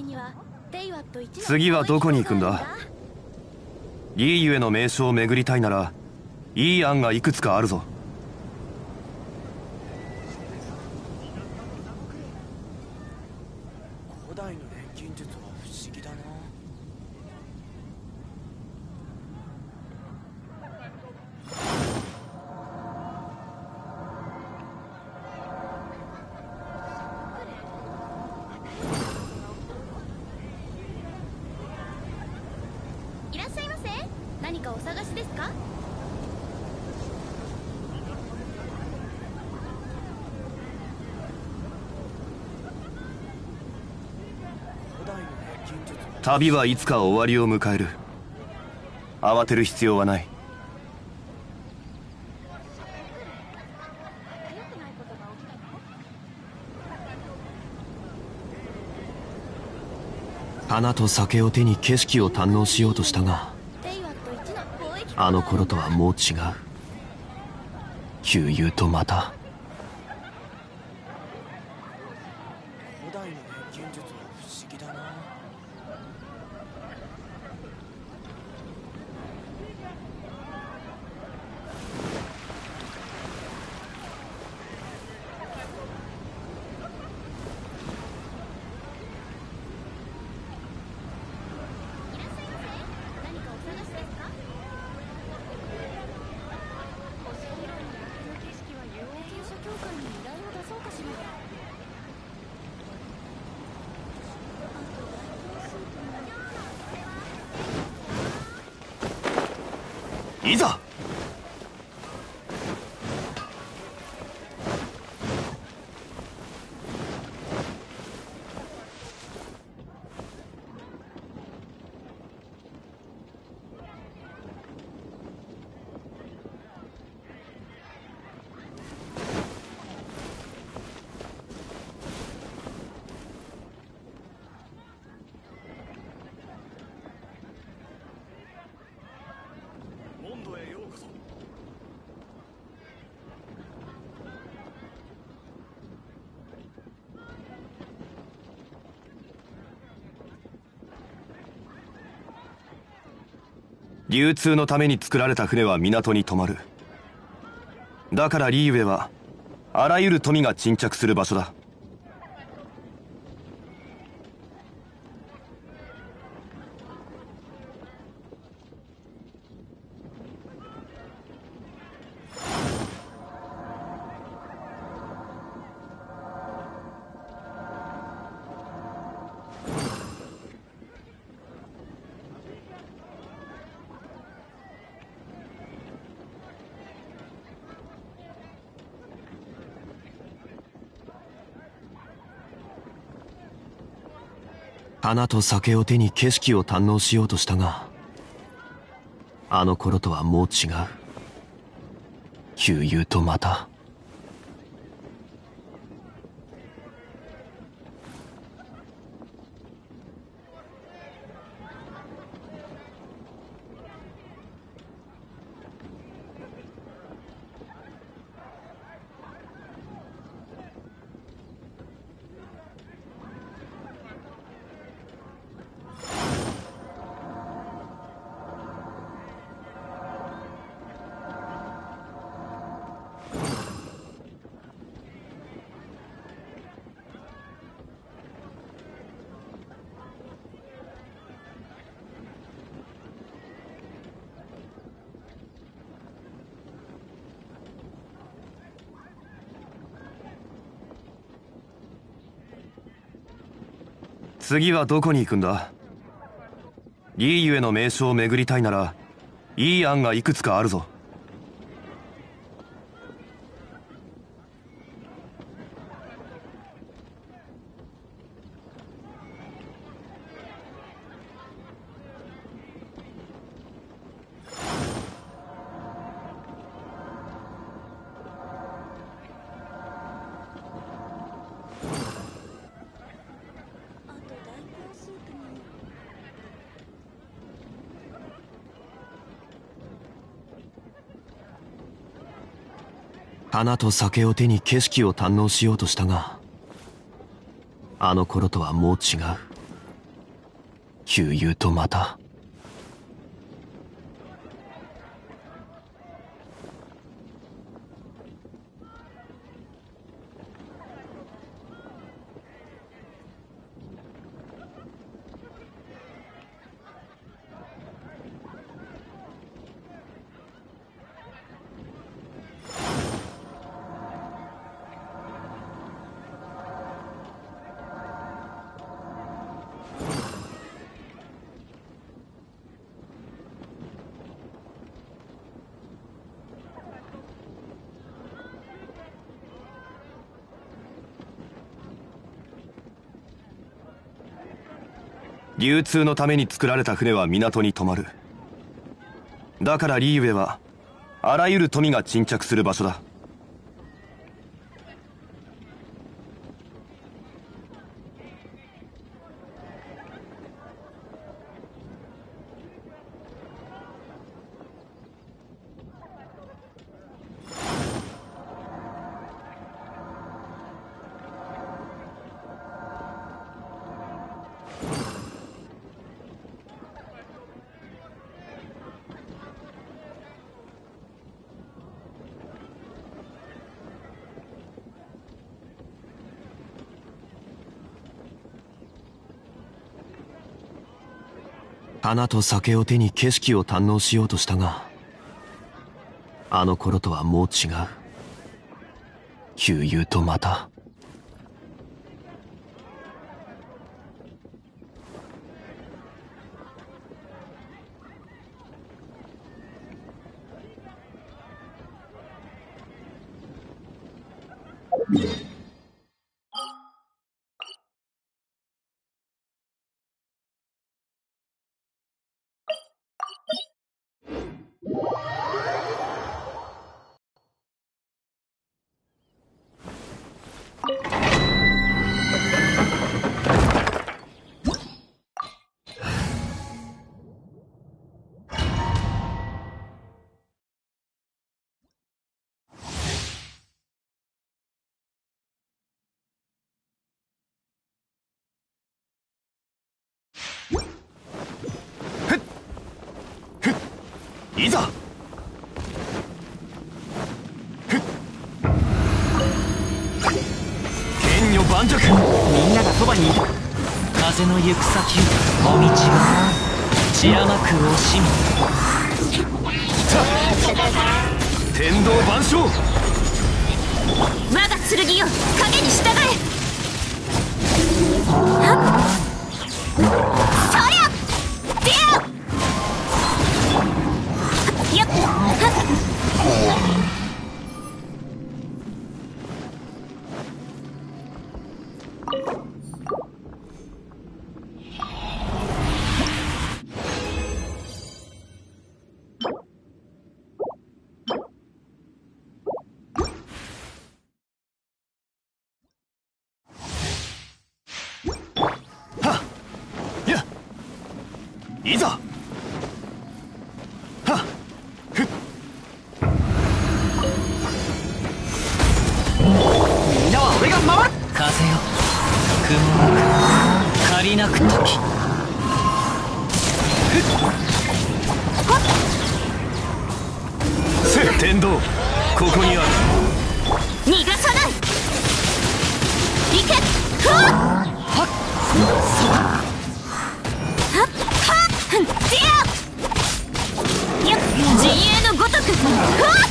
次はどこに行くんだ？リーユへの名所を巡りたいならいい案がいくつかあるぞ。 古代の錬金術は不思議だな。 いらっしゃいませ。何かお探しですか？ 旅はいつか終わりを迎える。慌てる必要はない。 花と酒を手に景色を堪能しようとしたが、あの頃とはもう違う。旧友とまた。 古代の錬金術は不思議だな。 いざ。流通のために作られた船は港に止まる。だからリーウェはあらゆる富が沈着する場所だ。 花と酒を手に景色を堪能しようとしたが、あの頃とはもう違う。旧友とまた。次はどこに行くんだ？リーユへの名所を巡りたいならいい案がいくつかあるぞ。花と酒を手に景色を堪能しようとしたが、あの頃とはもう違う。 旧友とまた流通のために作られた船は港に止まる。だからリーウェはあらゆる富が沈着する場所だ。 花と酒を手に景色を堪能しようとしたが、あの頃とはもう違う。旧友とまたいざ。剣女盤石。 みんながそばにいた。風の行く先お道が散らまく惜しみ。 天道万象。 我が剣よ影に従え。はっそりゃディアよっいざ。はっふっ。 みんなは俺が守る。風よ雲なく借りなく時。 天道ここにある。 逃がさない。行け。ふわっはっディアよっ陣営のごとく。ふわっ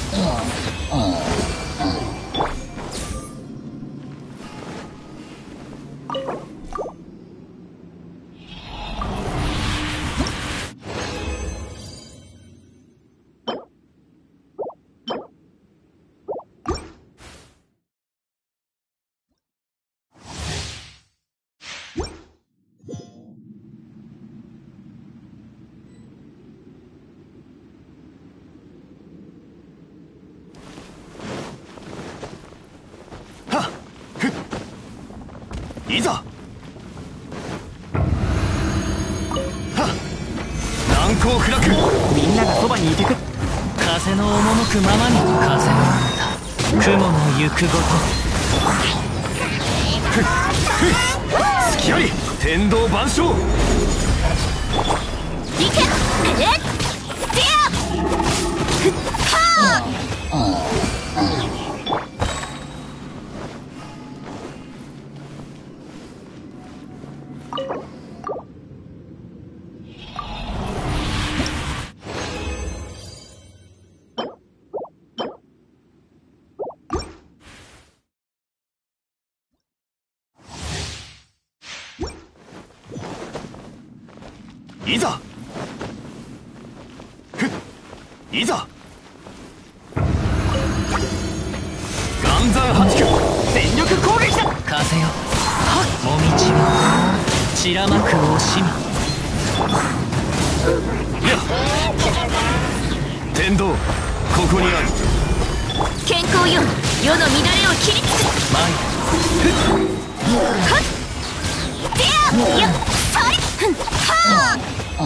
いざ。はっ難攻不落。 みんながそばにいてくれ。風の赴くままに。風の雲の行くごと。 隙あり天道万象。 いけえっディアふっはいざふっいざ岩山八九全力攻撃だ。 風よもみちが散らまく惜しみ。 いや天道ここにある。 健康よ世の乱れを切りつく前はっディアよっそいふんは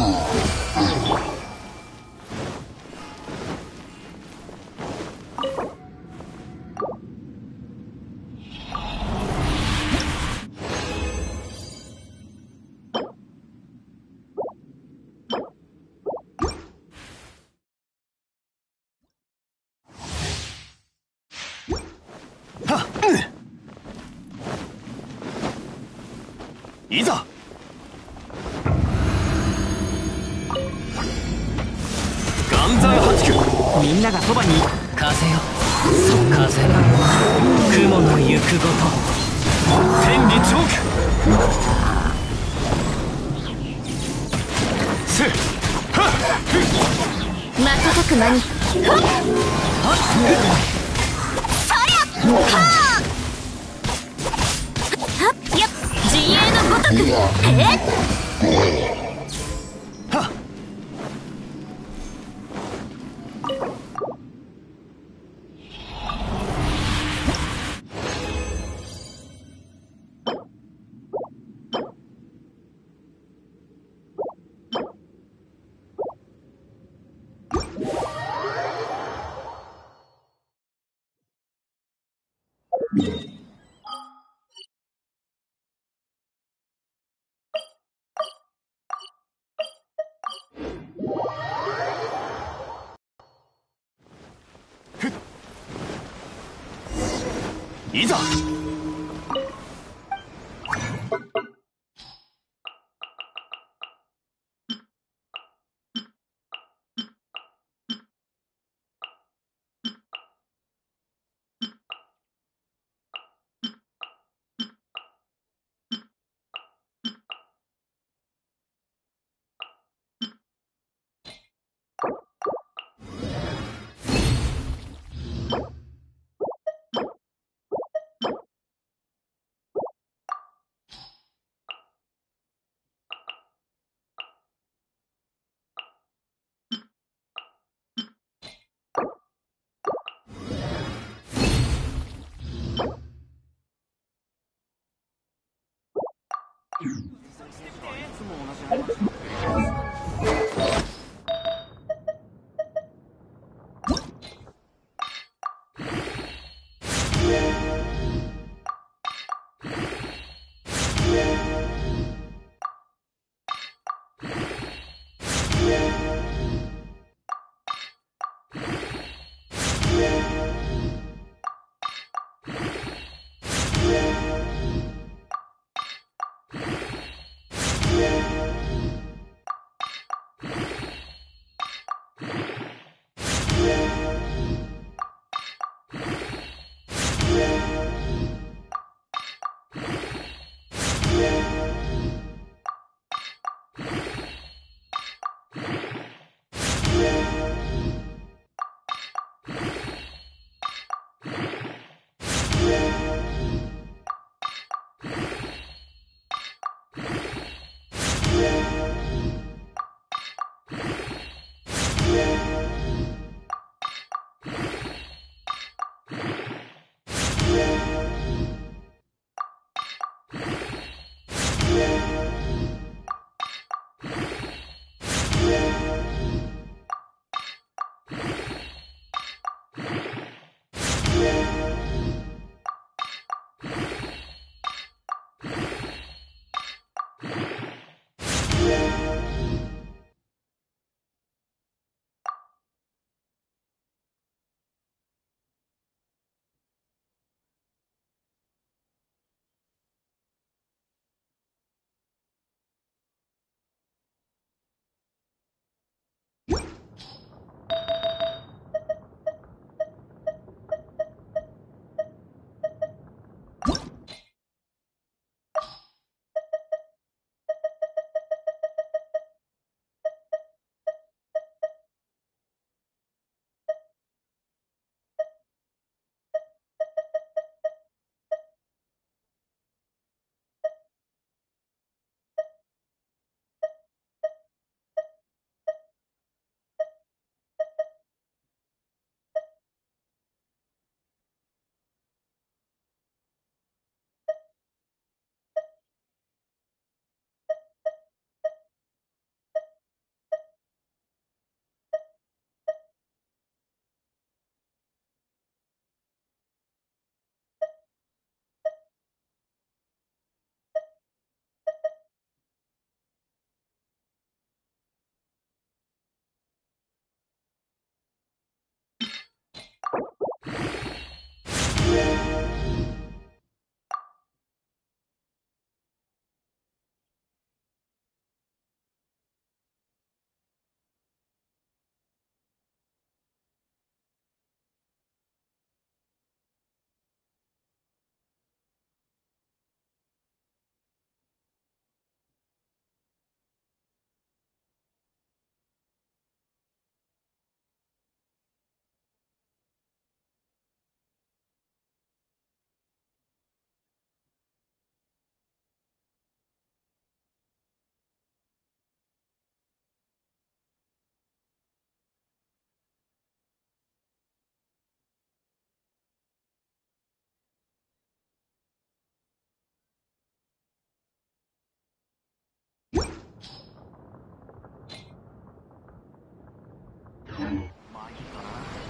はっいざ岩山八九みんながそばに。 風よ風が雲の行くごと。 天理チョークせっはっ瞬く間にはっそりゃはあはっやっ陣営のごとくえっはっいざ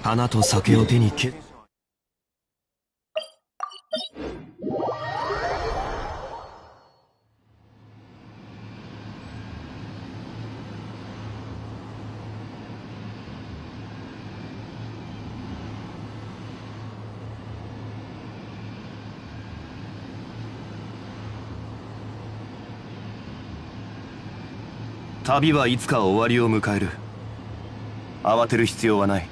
花と酒を手に旅はいつか終わりを迎える。慌てる必要はない。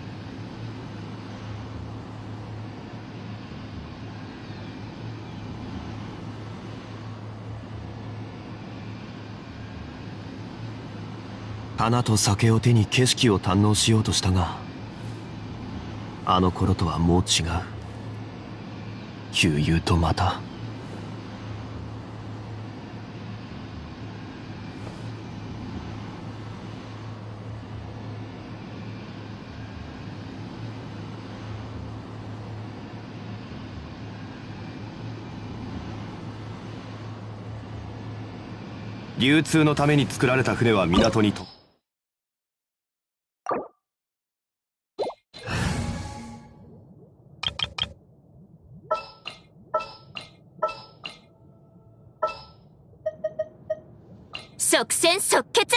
花と酒を手に景色を堪能しようとしたが、あの頃とはもう違う。旧友とまた。 流通のために作られた船は港にと。 即戦即決。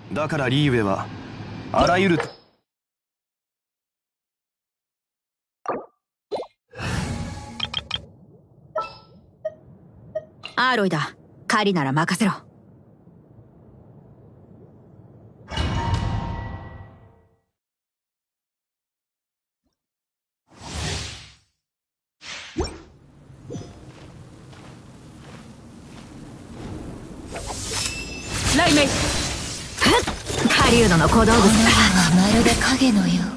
だからリーウェはあらゆるアーロイだ。狩りなら任せろ。雷鳴。狩人の小道具。 この世はまるで影のよ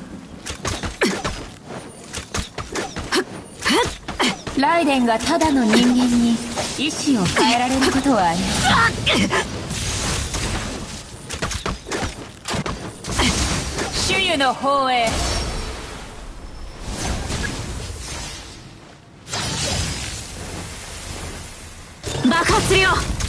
う。ライデンがただの人間に意志を変えられることはありません。主湯の方へ。 爆発するよ。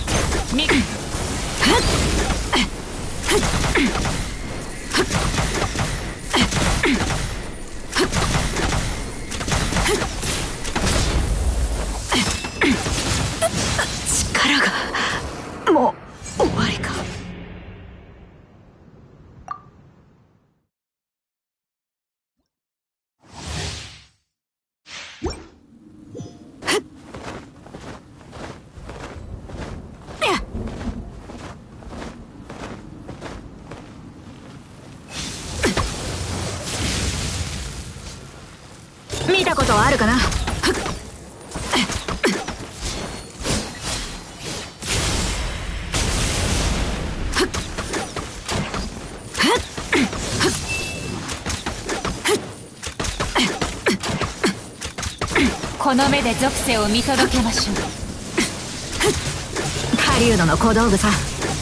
力がもう終わりか。見たことはあるかな。 この目で属性を見届けましょう。 狩人の小道具さ。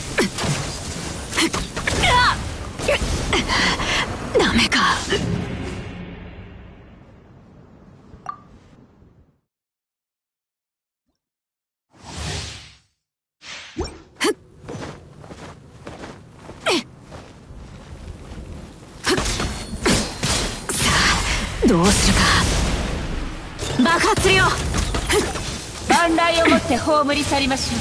ダメか。どうするか。爆発するよ。 万来をもって葬り去りましょ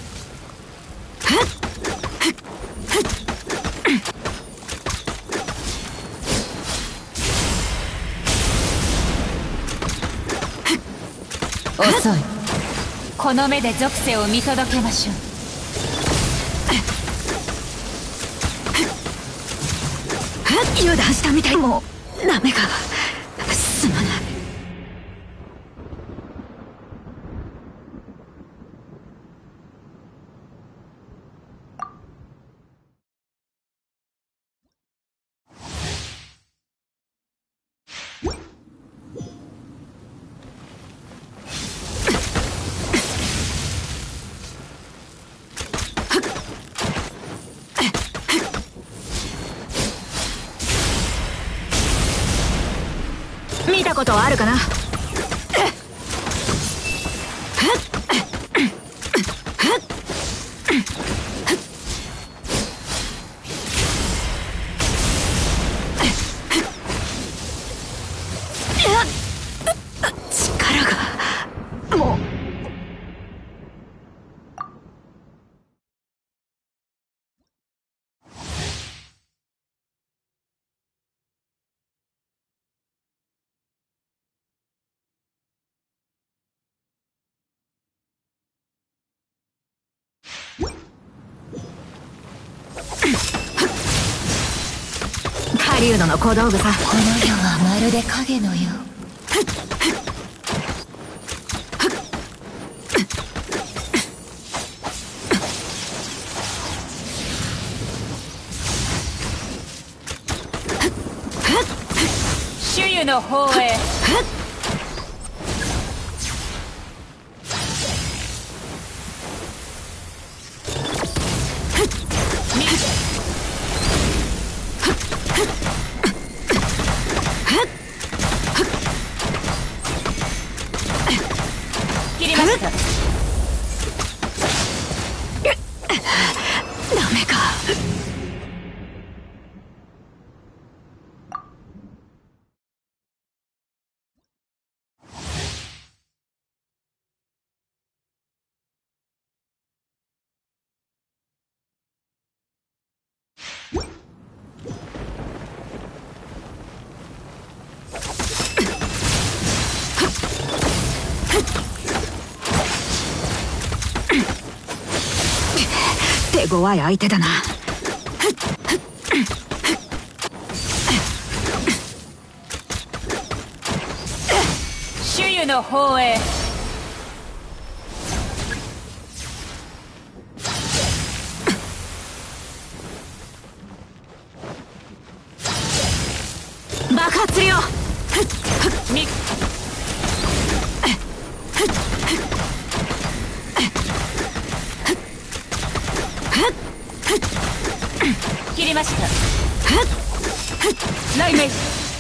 う。遅い。この目で属性を見届けましょう。 油断したみたい。もうダメか。すまない。見たことはあるかな。力がもう。狩人の小道具さ。 この世はまるで影のよう。主湯の方へ。切りました。 ダメか。 弱い相手だな。 主湯の方へ。 爆発するよ。 み切りました。雷鳴。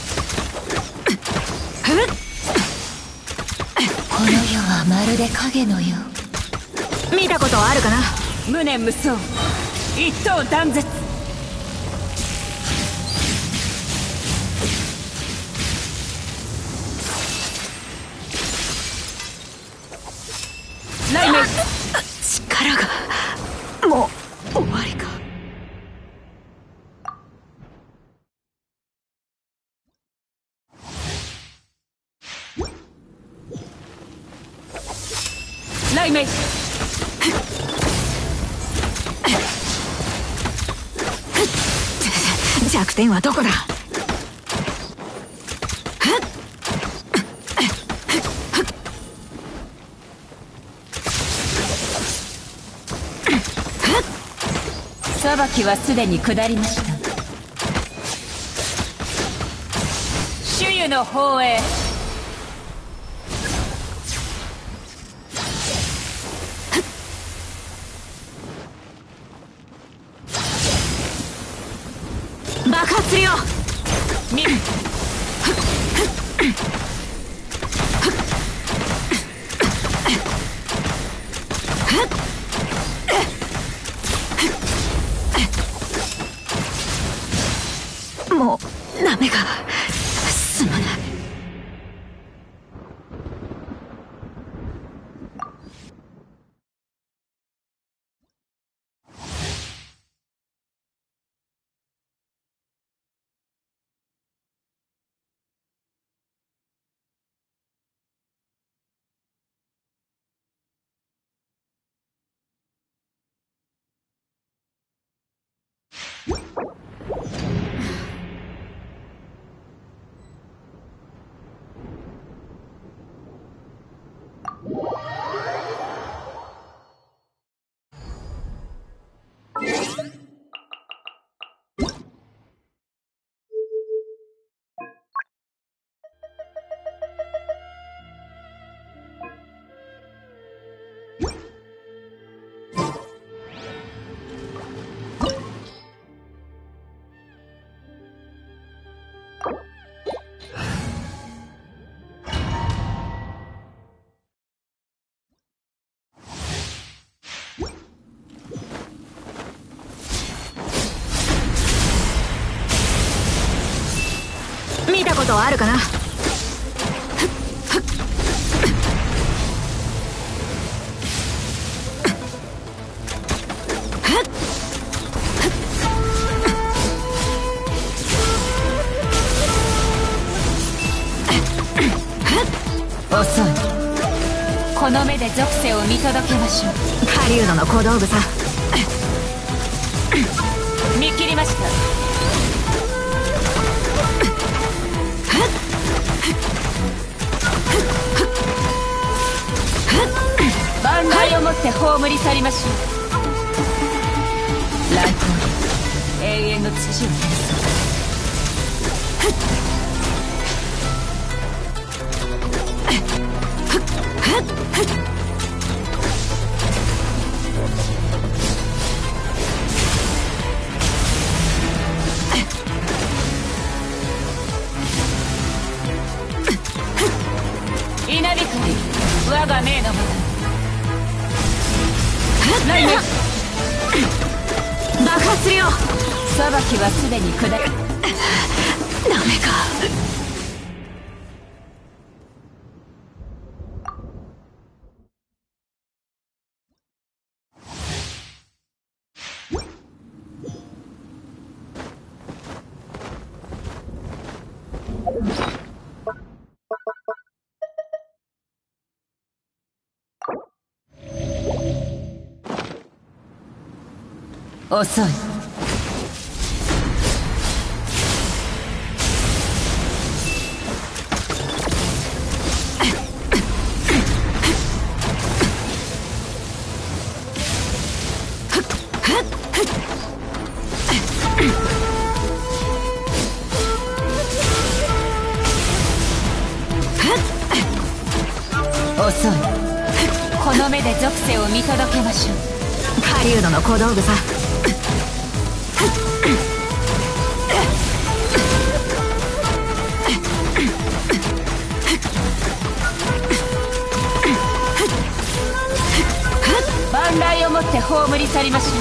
この世はまるで影のよう。 見たことあるかな。 無念無双。一刀断絶。雷鳴。 力がもう終わりか。 雷鳴。 弱点はどこだ。 裁きはすでに下りました。主湯の方へ。 爆発するよ。 みもうダメが進まない。見たことあるかな。 遅い。この目で属性を見届けましょう。 狩人の小道具さ。 見切りました。万来をもって葬り去りましょう。来光永遠の土を照らす。稲光我が命のもと。雷鳴。 爆発するよ。 裁きはすでに下り。 ダメか。 遅い。遅い。この目で属性を見届けましょう。 狩人の小道具さ。 万来をもって葬り去りましょ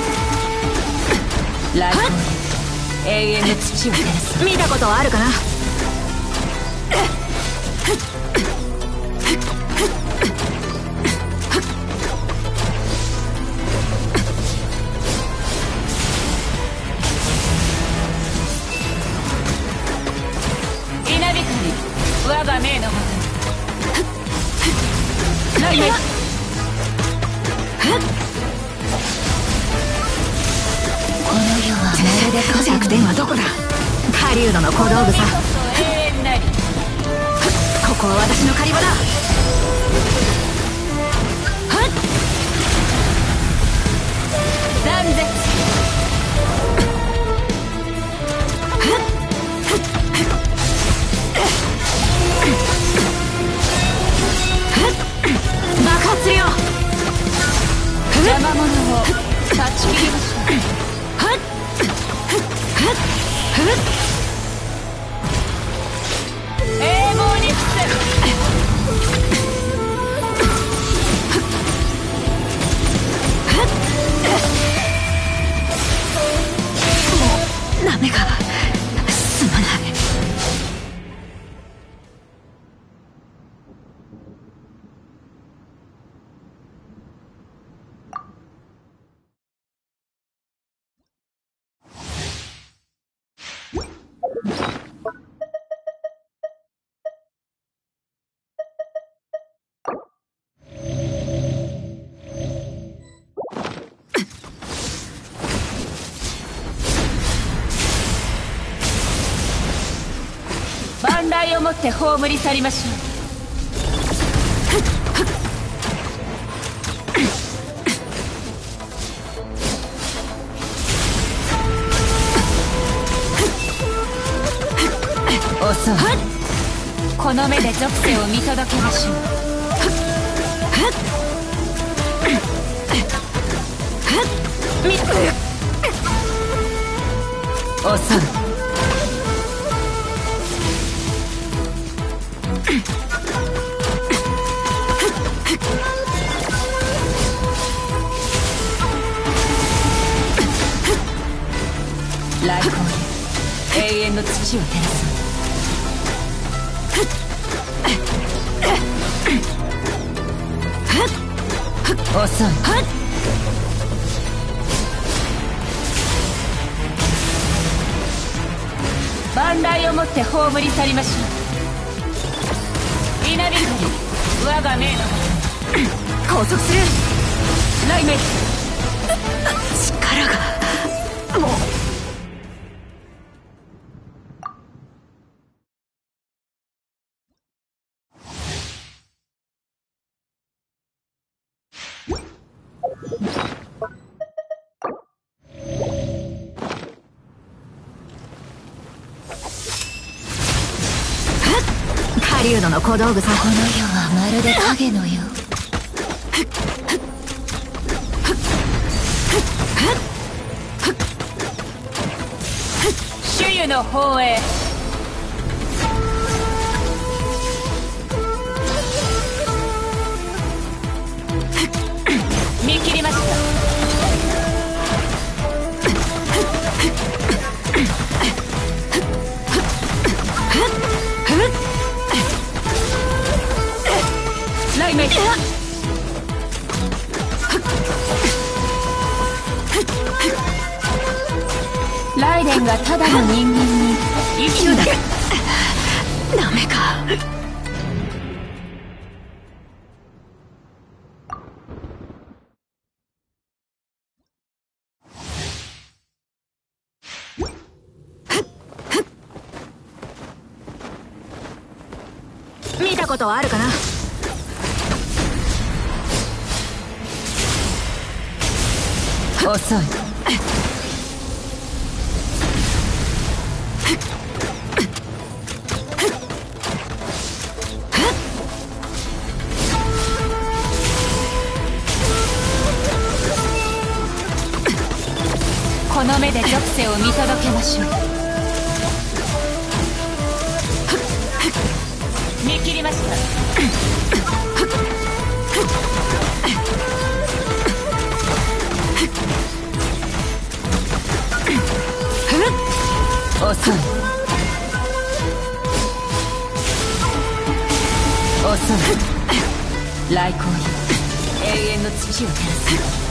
う。来光永遠の土を照らす。 見たことあるかな。 稲光我が命のもと来年この世はまるで弱点はどこだ。狩人の小道具さ。 永遠なり。 ここは私の狩り場だ。 断絶。 爆発するよ。 邪魔者を断ち切りましょう。永劫に伏せ。 ダメか。すまない。 万来をもって葬り去りましょう。遅い。この目で属性を見届けましょう。遅い。来光で永遠の土を照らす。遅い。万来をもって葬り去りましょう。稲光我が命のもと拘束する。 雷鳴。 力がもう。狩人の小道具さ。 この世はまるで影のよう。 主湯の方へ。見切りました。雷鳴。ライデンがただの人間に一緒だ。 ダメか。 見たことはあるかな。 遅い。この目で属性を見届けましょう。見切りました。遅い。遅い。来光よ、永遠の土を照らす。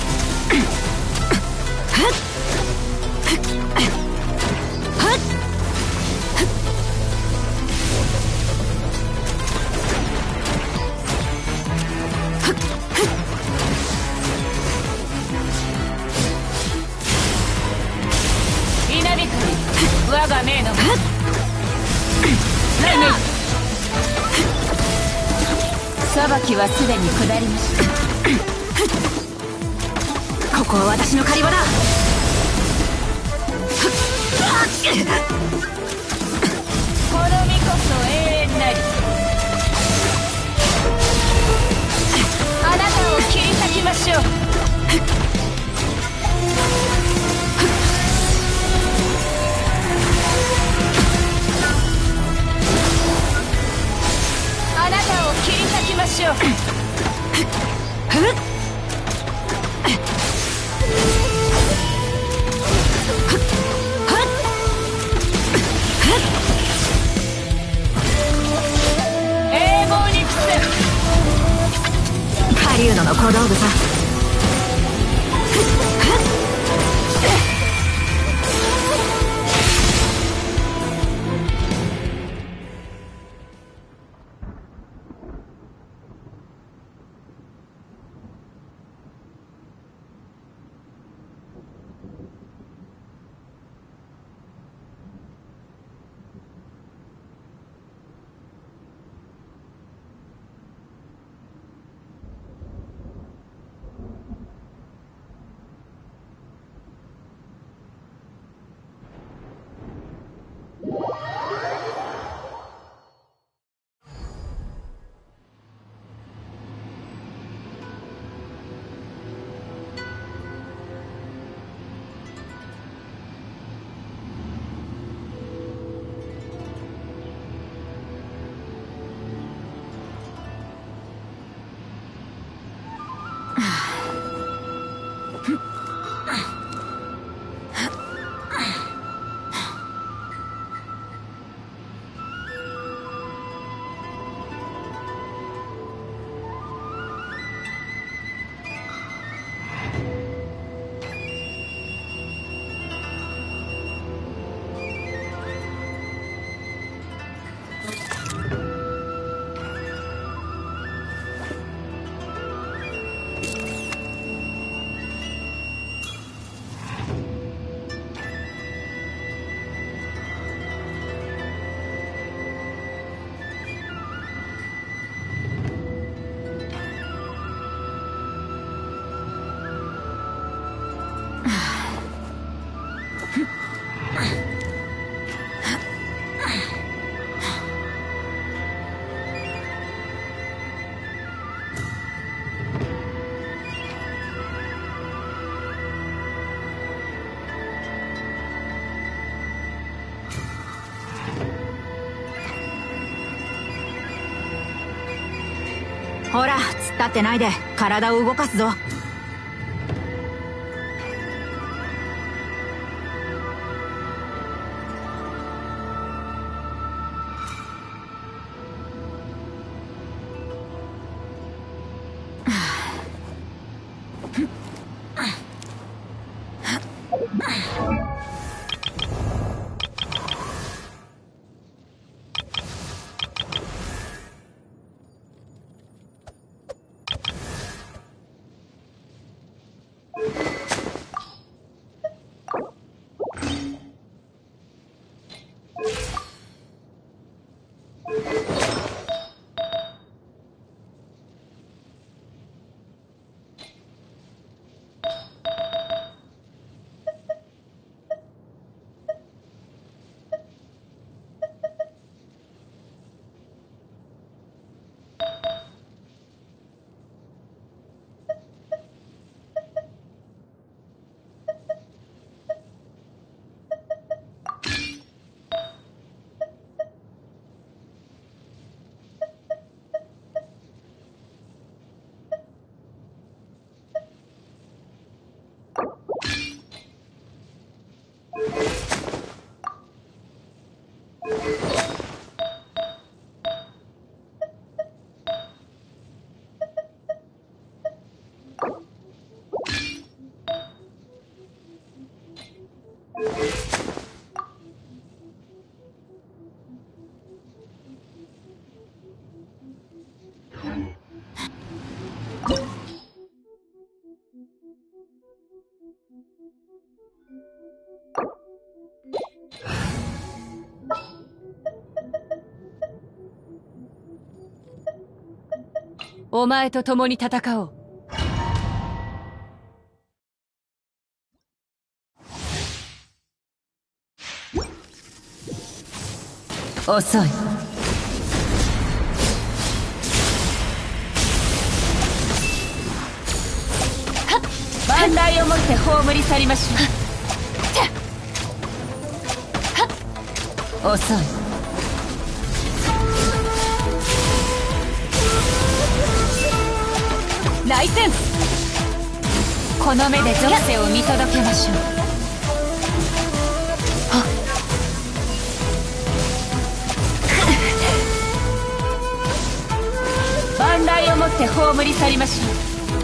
我が命の裁きはすでに下りました。 ここは私の狩り場だ。 この身こそ永遠なり。あなたを切り裂きましょう。あなたを切り裂きましょう。永劫に伏せ。 狩人の小道具さ。ほら、突っ立ってないで体を動かすぞ。 お前と共に戦おう。遅い。万来をもって葬り去りましょう。遅い。来戦。この目で属性を見届けましょう。万来をもって葬り去りましょう。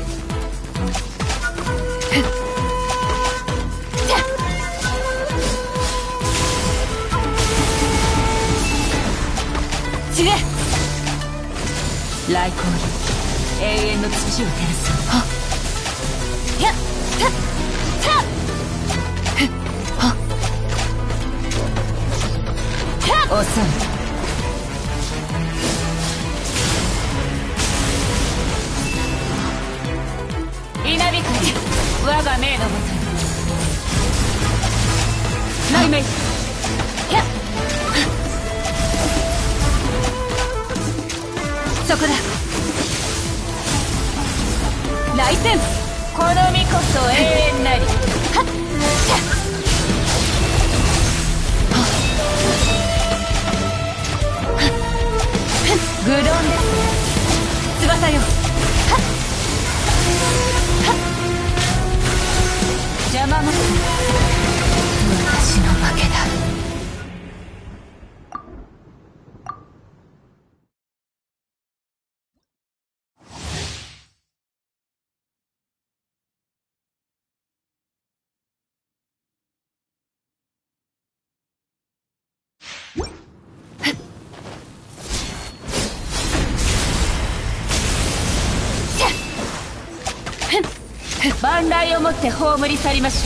死ね。来光よ、永遠の土を照らす。やったっ遅い。稲光、我が命のもとに。内命。やっそこだ。来戦。この身こそ永遠なり。はっ愚鈍です。翼よ。はっ邪魔もする。私の負けだ。万来をもって葬り去りましょ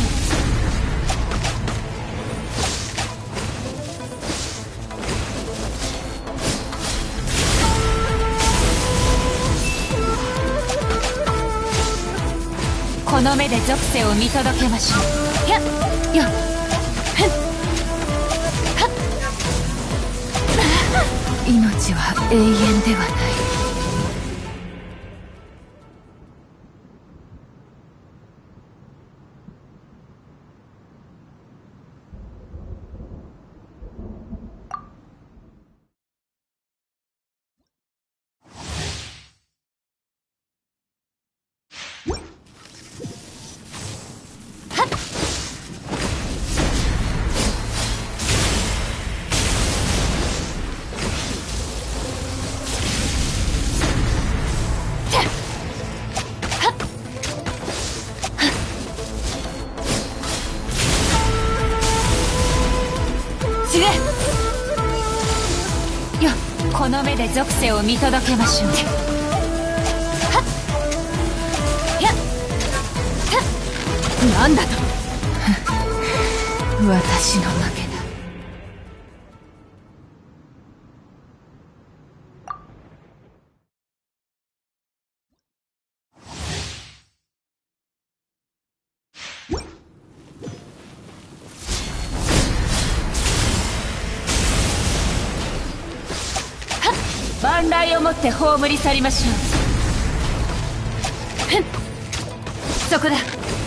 う。この目で属性を見届けましょう。やっやっ命は永遠ではない。この目で属性を見届けましょう。はっやっなんだと。私の負けだ。万来をもって葬り去りましょう。そこだ。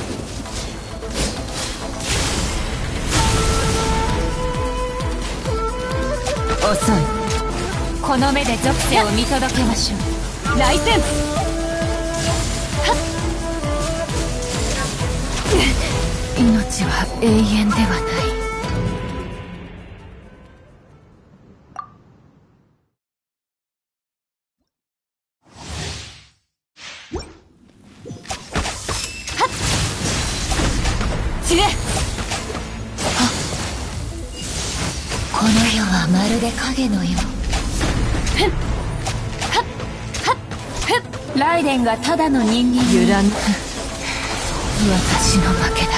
遅い。この目で属性を見届けましょう。来戦。命は永遠ではない。この世はまるで影のよう。ライデンがただの人間。揺らぐ。私の負けだ。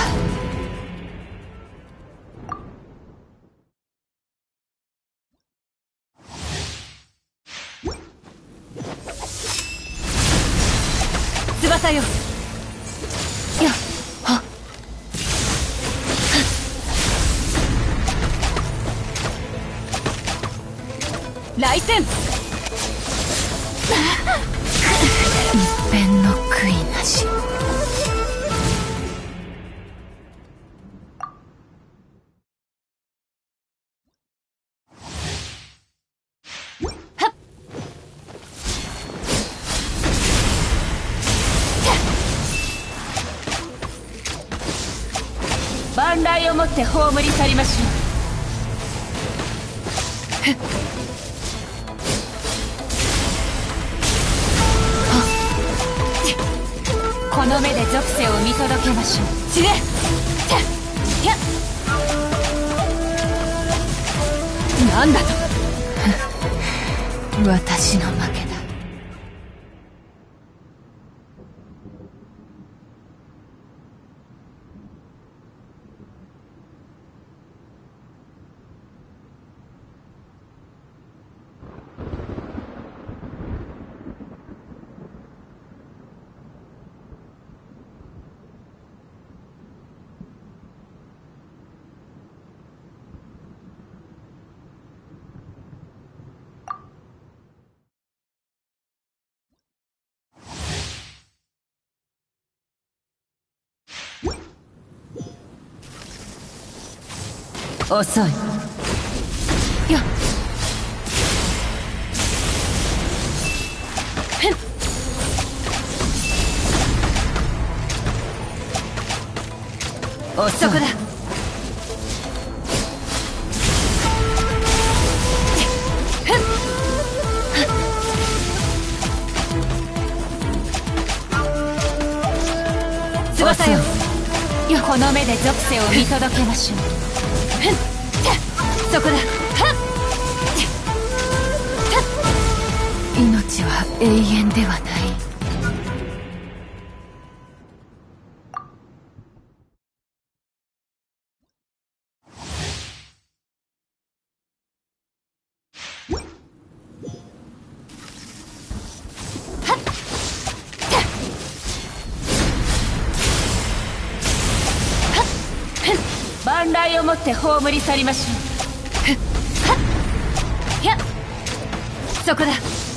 翼よ。 やは来戦。 一片の悔いなし。 万来をもって葬り去りましょう。この目で属性を見届けましょう。死ね。やっなんだと。 私の負けだ。 遅い。 や遅い。そこだ。翼よ。この目で属性を見届けましょう。そこだ。 命は永遠ではない。 万来をもって葬り去りましょう。やっそこだ。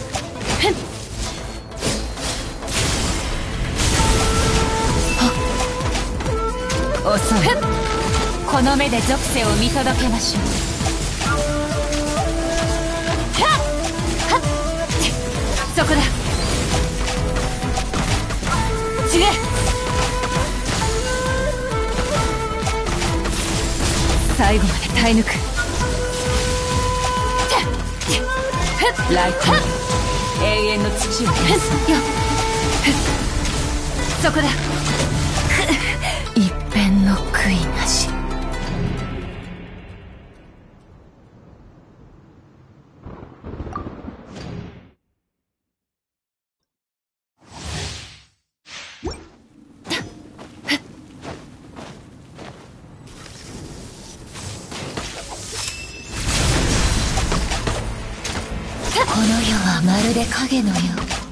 遅い。この目で属性を見届けましょう。そこだ。死ね。最後まで耐え抜く。来光永遠の土を照らす。よっそこだ。 一片の悔いなし。この世はまるで影のよう。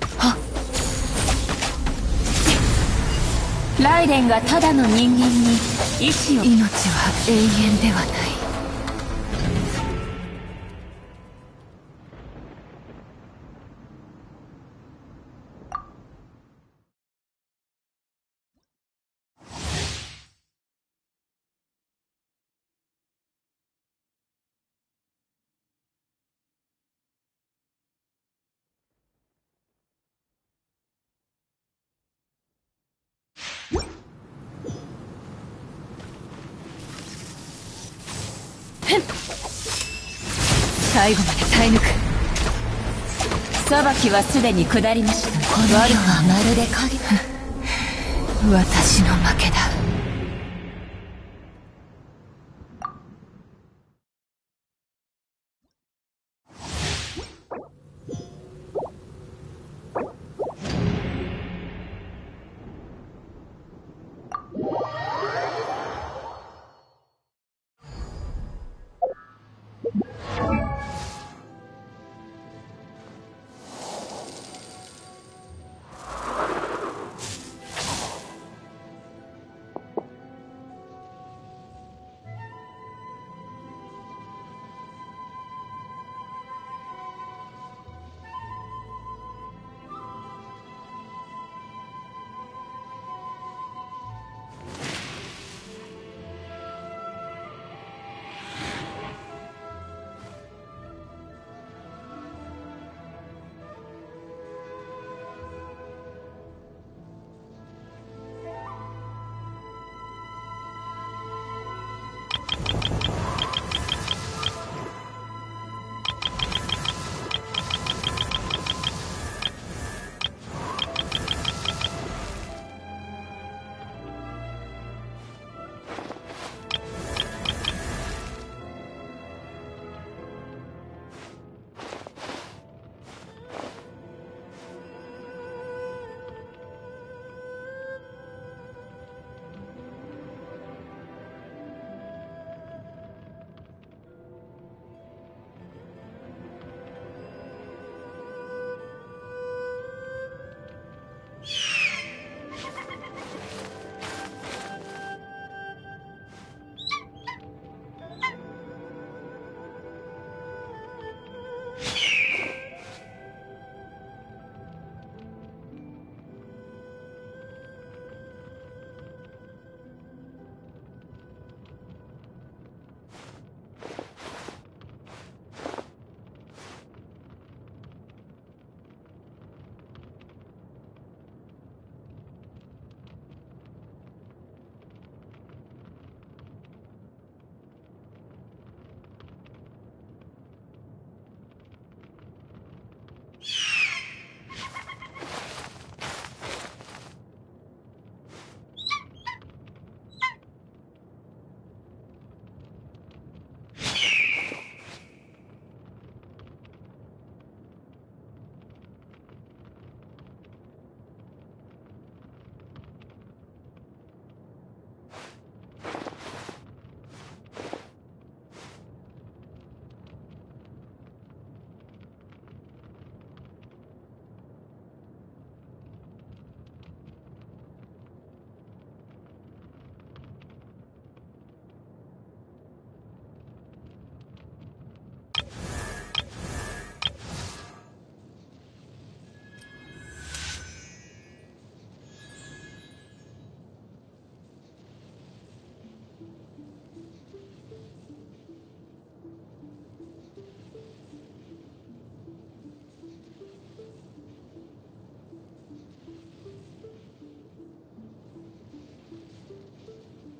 ライデンがただの人間に意志を。 命は永遠ではない。 最後まで耐え抜く。裁きはすでに下りました。 この世はまるで影。私の負けだ。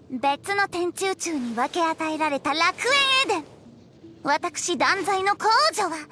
別の天中宙に分け与えられた楽園エデン。私断罪の公女は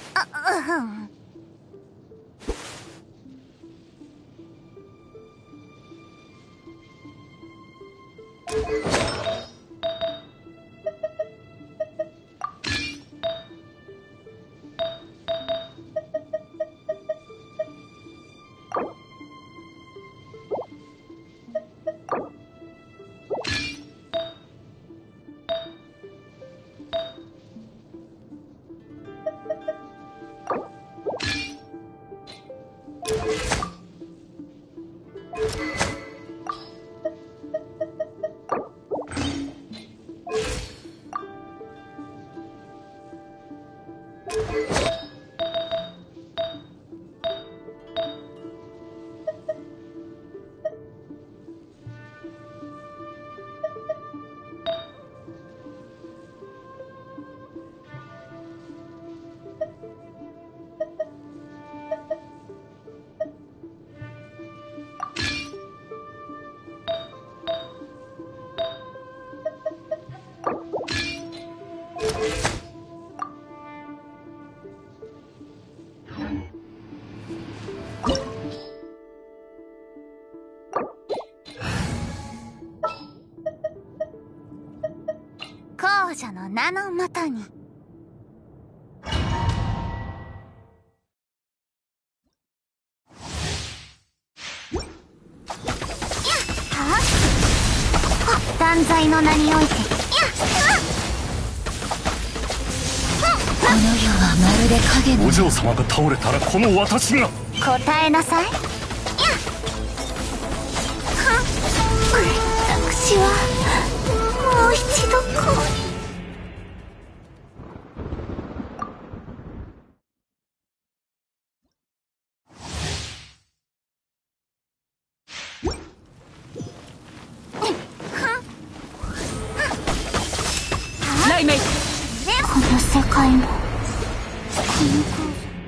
公女の名のもとに。断罪の名において。 この世はまるで影のお嬢様が倒れたらこの私が。 答えなさい。私はもう一度こう。 雷鳴。 この世界もこの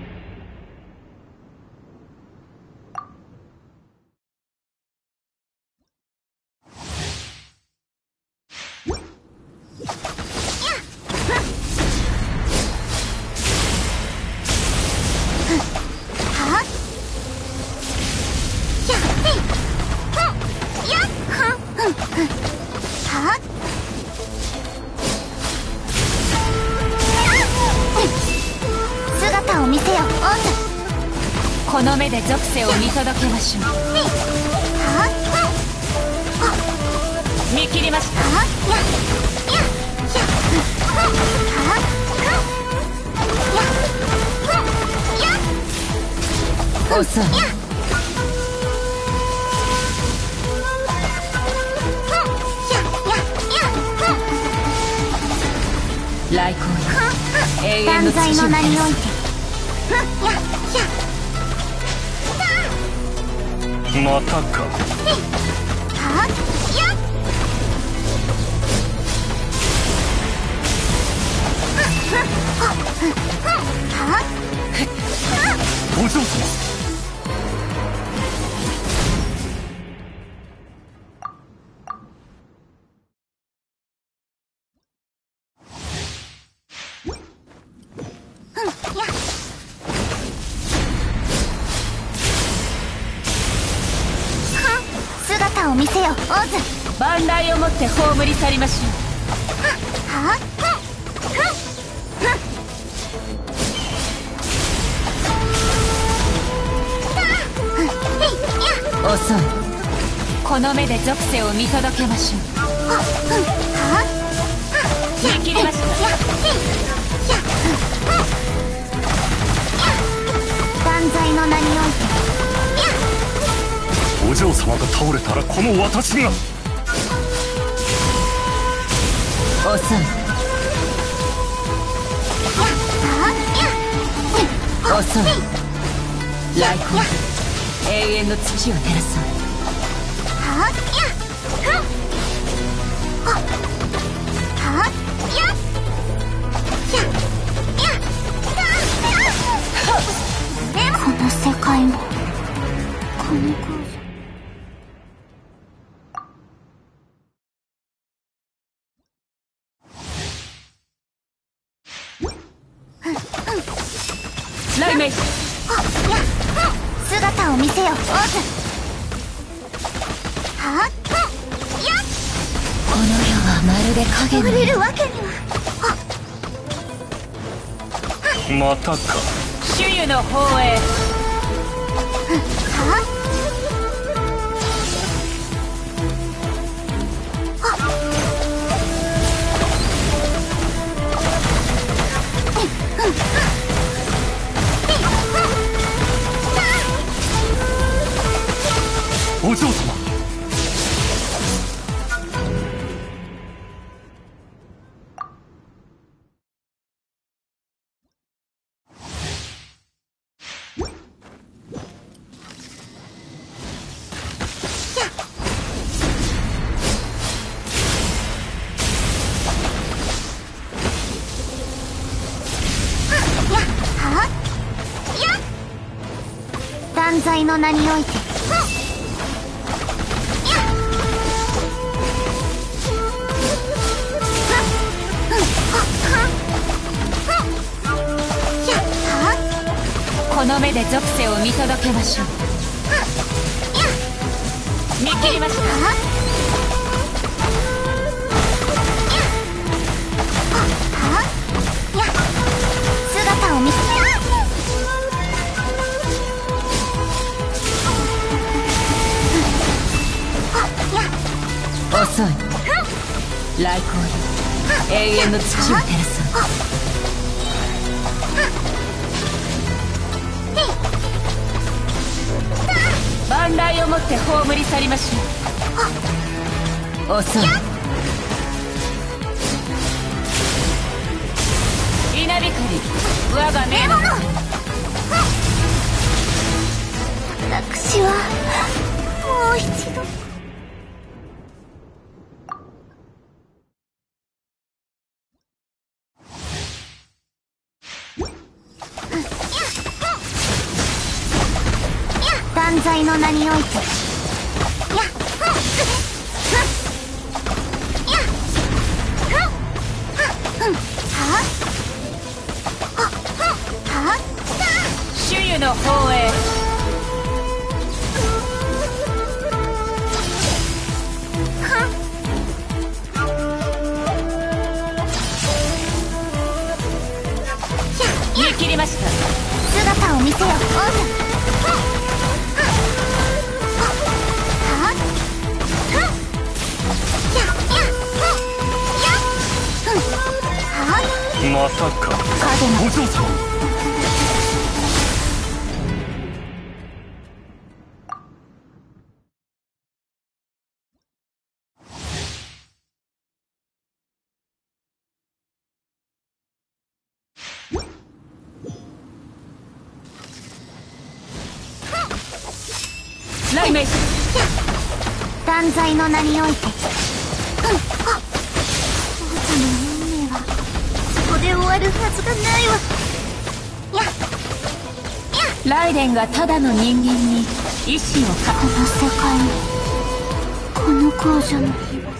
姿を見せよ、オこの目で属性を見届けましょう。見切りました。遅い。来光よ、永遠の断罪土をの名において。 またか。お嬢様。 姿を見せよ、オズ。 万来をもって葬り去りましょう。遅い。この目で属性を見届けましょう。見切りました。 断罪の名において。 お嬢様が倒れたらこの私が。 遅い。遅い。来光、永遠の土を照らそう。 この世界もこの子雷鳴。 姿を見せよオーズ。はっやっ。 この世はまるで影の触れるわけには。 またか。 主湯の方へ。 はっお嬢様。 断罪の名において。 この目で属性を見届けましょう。見切りました。 姿を見せ遅い。来光よ、永遠の土を照らそう。万来をもって葬り去りましょう。遅い。稲光、我が命の。 私はもう一度。断罪の名において。 主湯の方へ。見切りました。 姿を見せよオーズ。 またか。お嬢様。 雷鳴。 断罪の名において。王女の運命はここで終わるはずがないわ。 ライデンがただの人間に意志をかこの世界にこの公女の日は。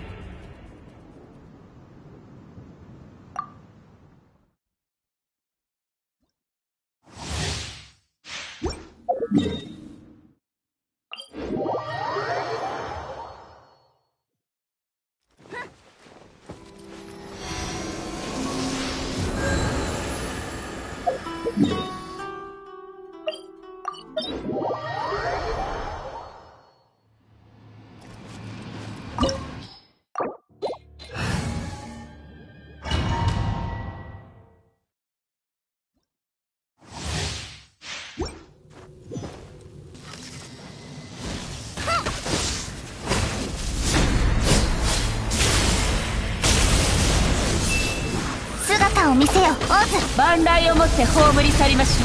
姿を見せよオーズ。 万来をもって葬り去りまし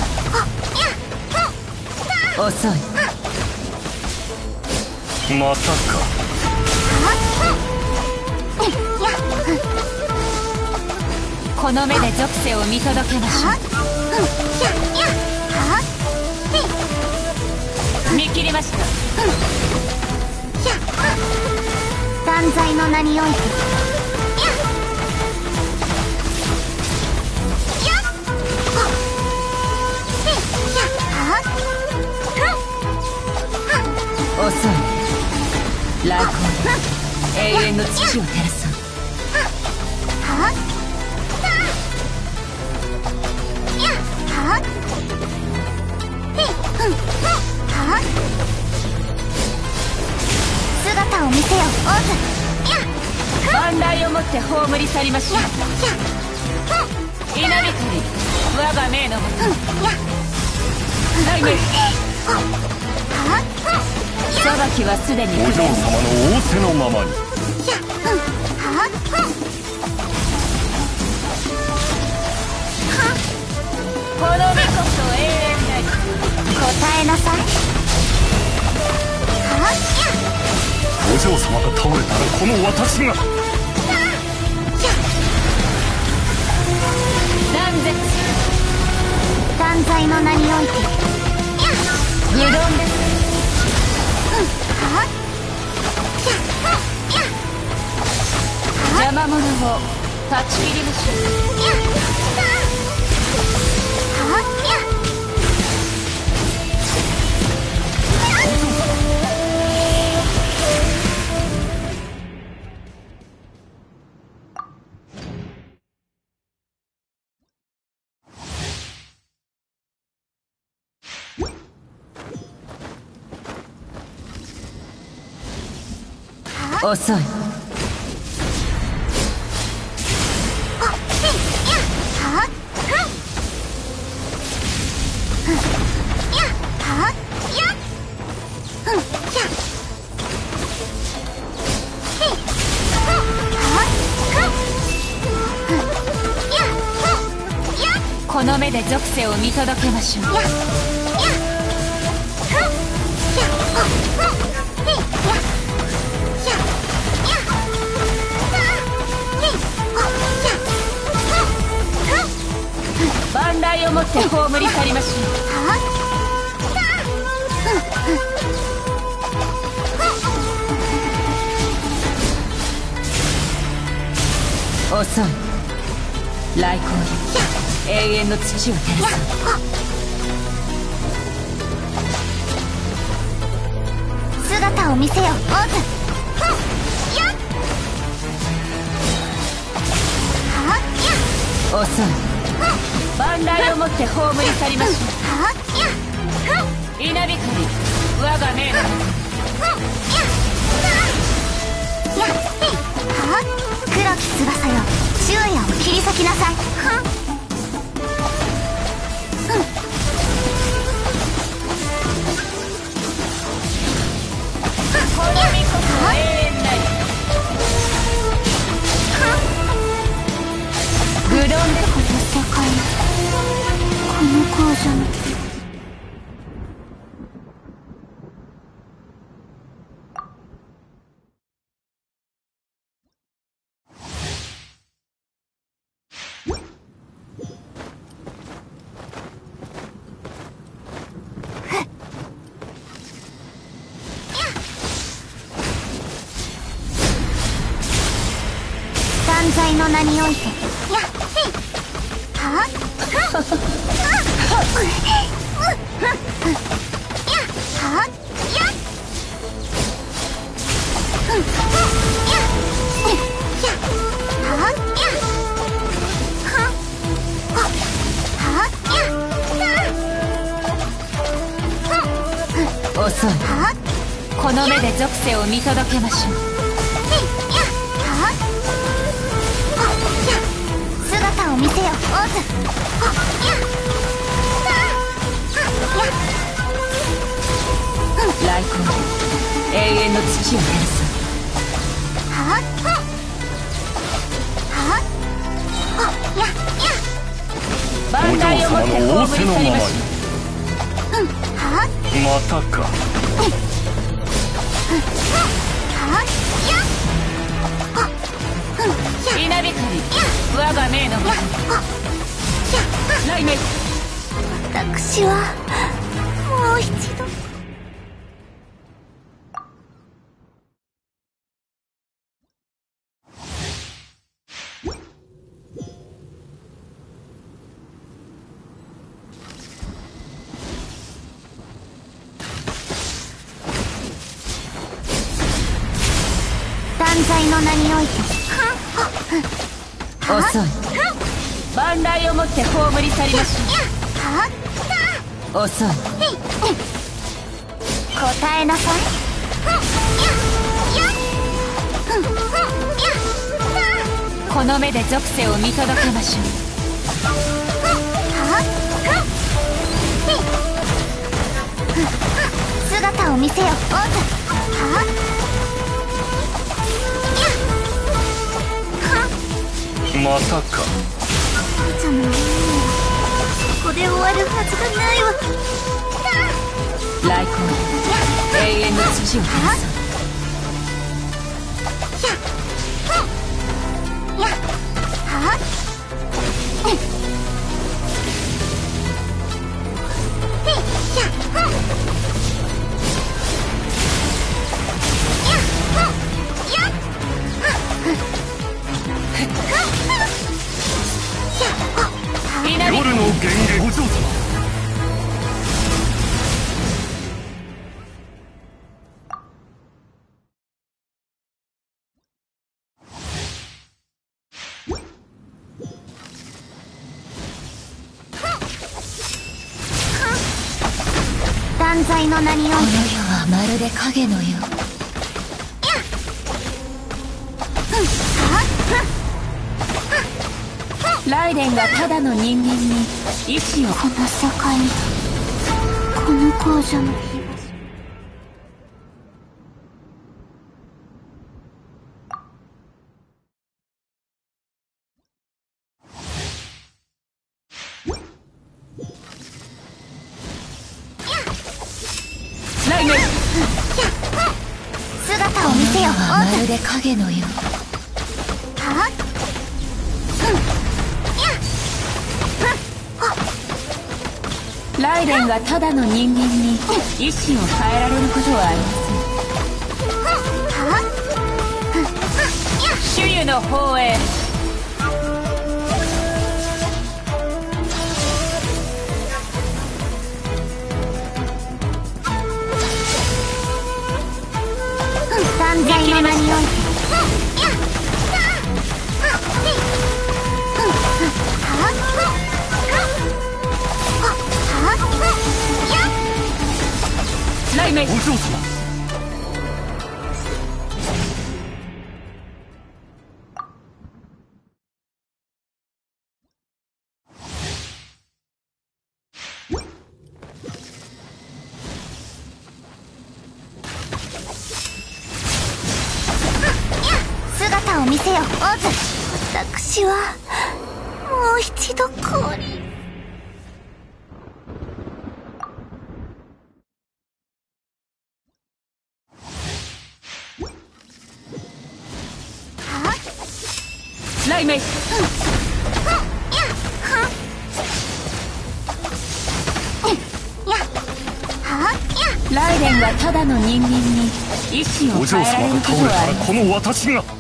ょう。遅い。 またか。 この目で属性を見届けましょう。見切りました。 断罪の名において。 永遠の土を照らす。 はっやはっはっ姿を見せよオズ。や万来をもって葬り去りましょう。稲光我が命のもと。来年裁きはすでにお嬢様の仰せのままに。 この身こそ永遠なり。 答えなさい。 お嬢様が倒れたらこの私が。 断絶断罪の名において無論です。邪魔者を断ち切りましょう。遅い。この目で属性を見届けましょう。万来をもって葬り去りましょう。遅い。来光で永遠の土を照らす。 姿を見せよオズ。 遅い。万来をもって葬り去りましょう。稲光我が命のも黒き翼よ昼夜を切り裂きなさい。 この身こそ永遠なり。愚論でこの世界この工場の断罪の名において遅い。この目で属性を見届けましょう。 姿を見せよオズ。 来光で永遠の土を照らす。万来をもって葬り去りましょう。 またか。 稲光我が命のもと。来年私はもう一度断断罪の名において遅い。万来をもって葬り去りましょう。遅い。 答えなさい。 この目で属性を見届けましょう。 姿を見せよ、オーズ。 またか。 父ちゃんの運命はここで終わるはずがないわ。 来光永遠の土を照らそう。 夜の源元お嬢様。 断罪の名においてこの世はまるで影のよう。 ライデンがただの人間に意志を。 この世界にこの工場の日々。 ライデン姿を見せよ、オまーズ。 るで影のよう。 ライデンがただの人間に意志を変えられることはありません。主湯の方へ。 断罪の名においてライメイお嬢様。 姿を見せよ、オーズ。私はもう一度氷。 ライメイライデンがただの人間に意志をお嬢変えられ様がること倒れたらはありません。 この私が。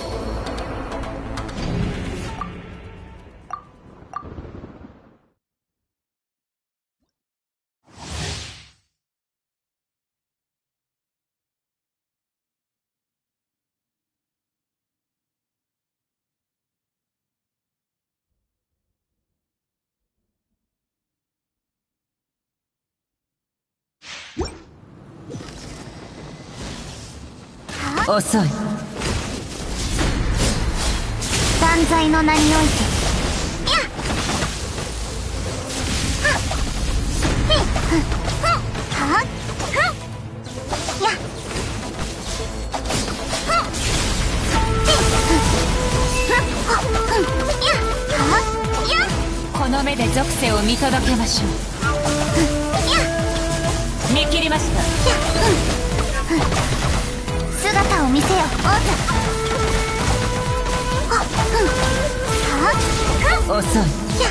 遅い。 断罪の名においてこの目で属性を見届けましょう。見切りました。 姿を見せよ、オーズ。 遅い。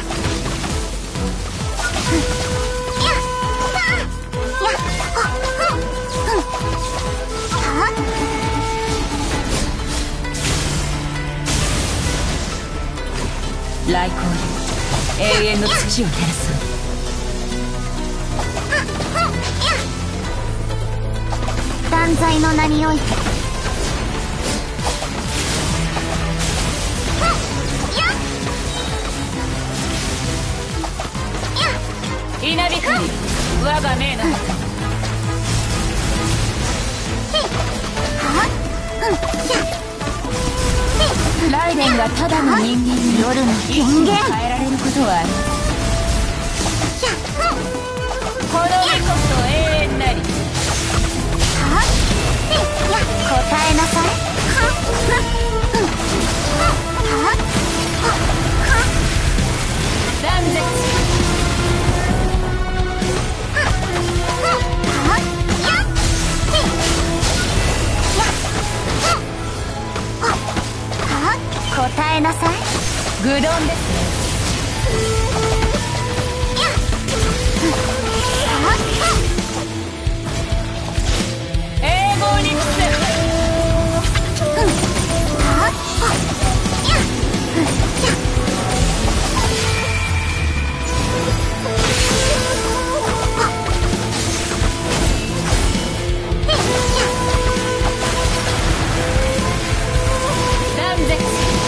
来光で永遠の土を照らす。 断罪の名において稲光我が命のもとライデンがただの人間に夜の意志を変えられることはありません。この身こそ永遠なり。 答えなさい。 断絶。 答えなさい。 愚鈍です英語に伏せ。断絶。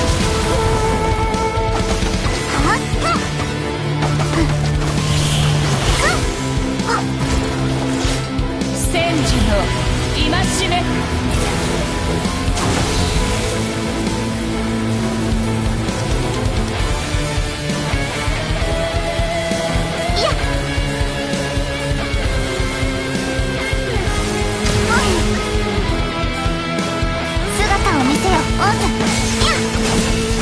戦時の戒め。 姿を見せよ、オーズ。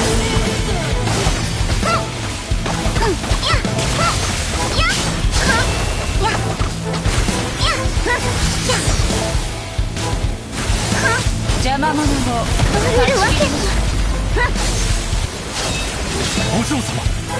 邪魔者を触れるわけにお嬢様。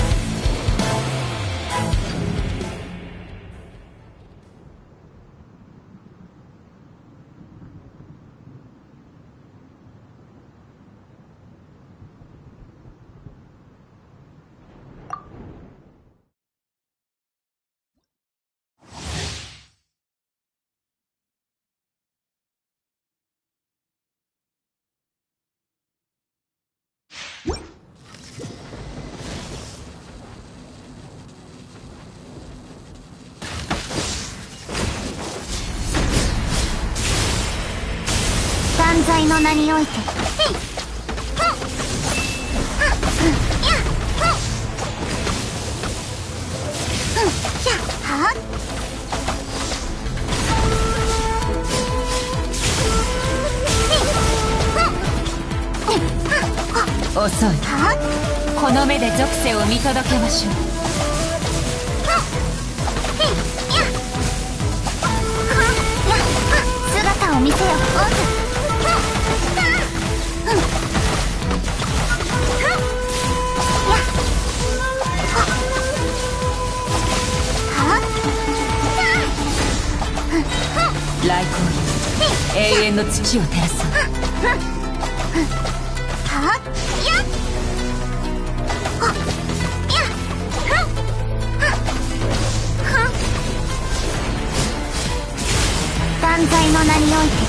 断罪の名において。 遅い。この目で属性を見届けましょう。 姿を見せよ、オーズ。 来光永遠の土を照らそう。 断罪の名において。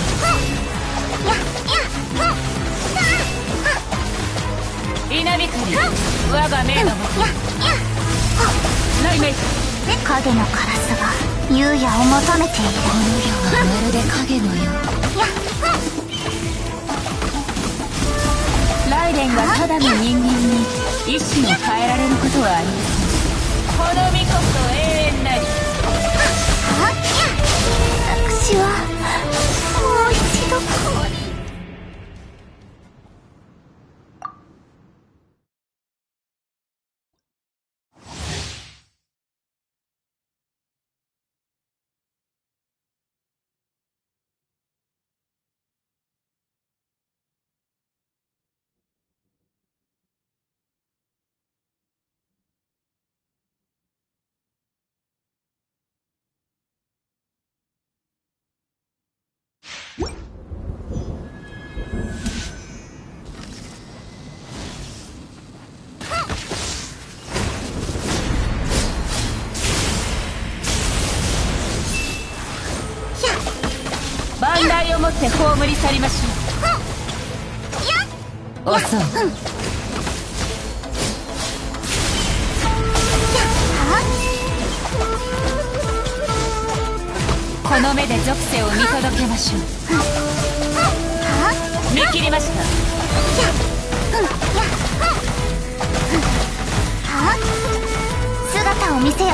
稲光我が命のもと。雷鳴。 影のカラスが優也を求めている。 この世はまるで影のよう。 ライデンがただの人間に意志を変えられることはありません。この身こそ永遠なり。 私はもう一度ここに。 万来をもって葬り去りましょう。遅い。 この目で属性を見届けましょう。見切りました。 姿を見せよオズ。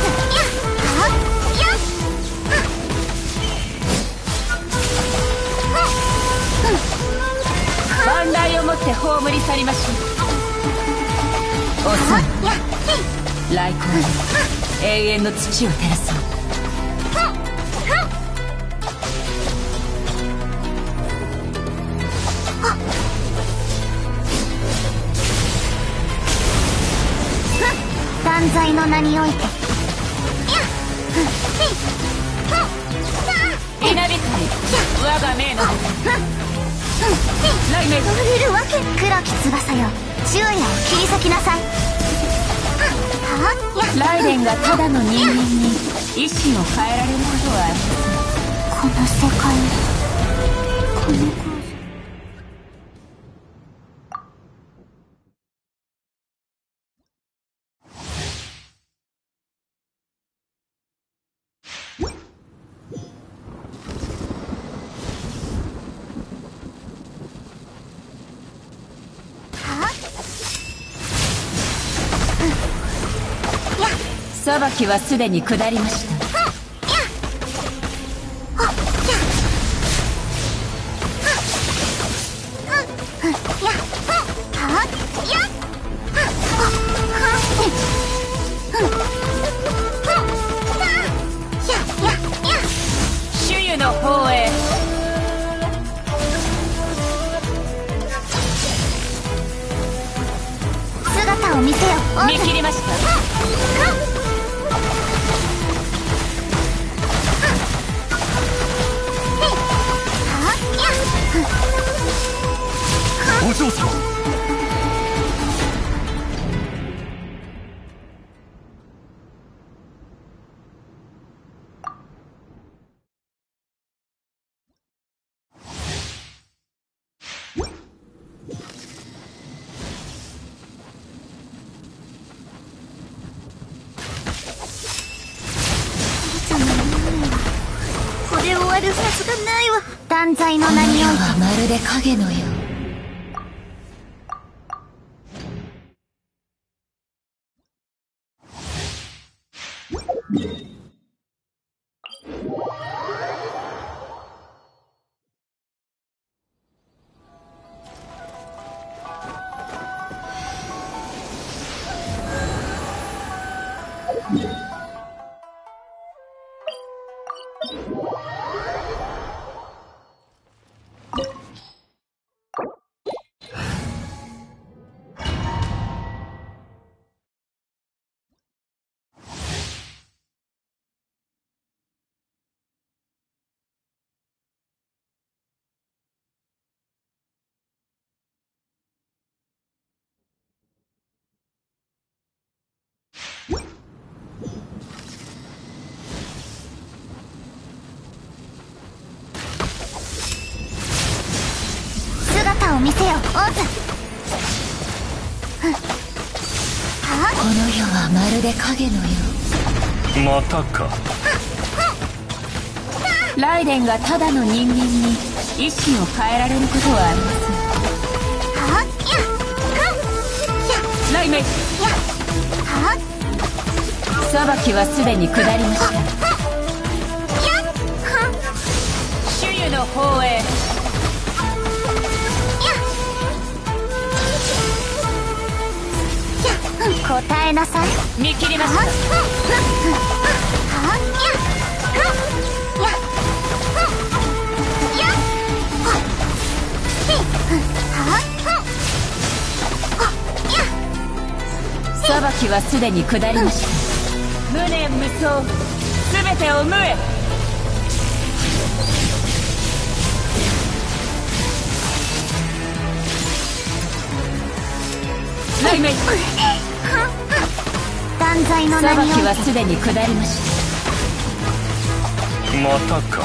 万来をもって葬り去りましょう。おさん来光で永遠の土を照らそう。 断罪の名において稲光我が命の雷鳴いるわけ。黒き翼よ、昼夜を切り裂きなさい。 雷電がただの人間に意志を変えられることはありません。 この世界この構造。 裁きはすでに下りました。主湯の方へ。 姿を見せよオズ。 見切りました。 お嬢様。 これ終わるはずがないわ。断罪の名においてはまるで影のよう。 姿を見せよオズ。 この世はまるで影のよまたか。 う。雷電がただの人間に意志を変えられることはありません。雷鳴裁きはすでに下りました。主湯の方へ。 答えなさい。 見切りました。裁きはすでに下りました。無念無双全てを無へ。雷鳴断罪の名裁においてきはすでに下りました。 またか。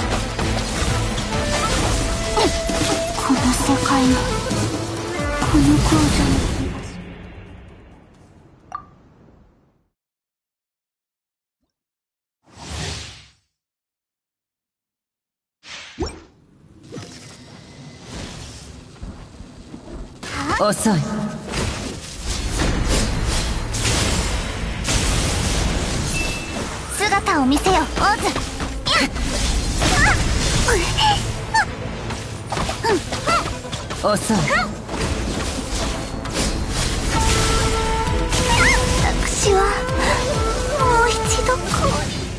この世界のこの構造。 遅い。 姿を見せよオズ。 遅い。 私はもう一度こうに。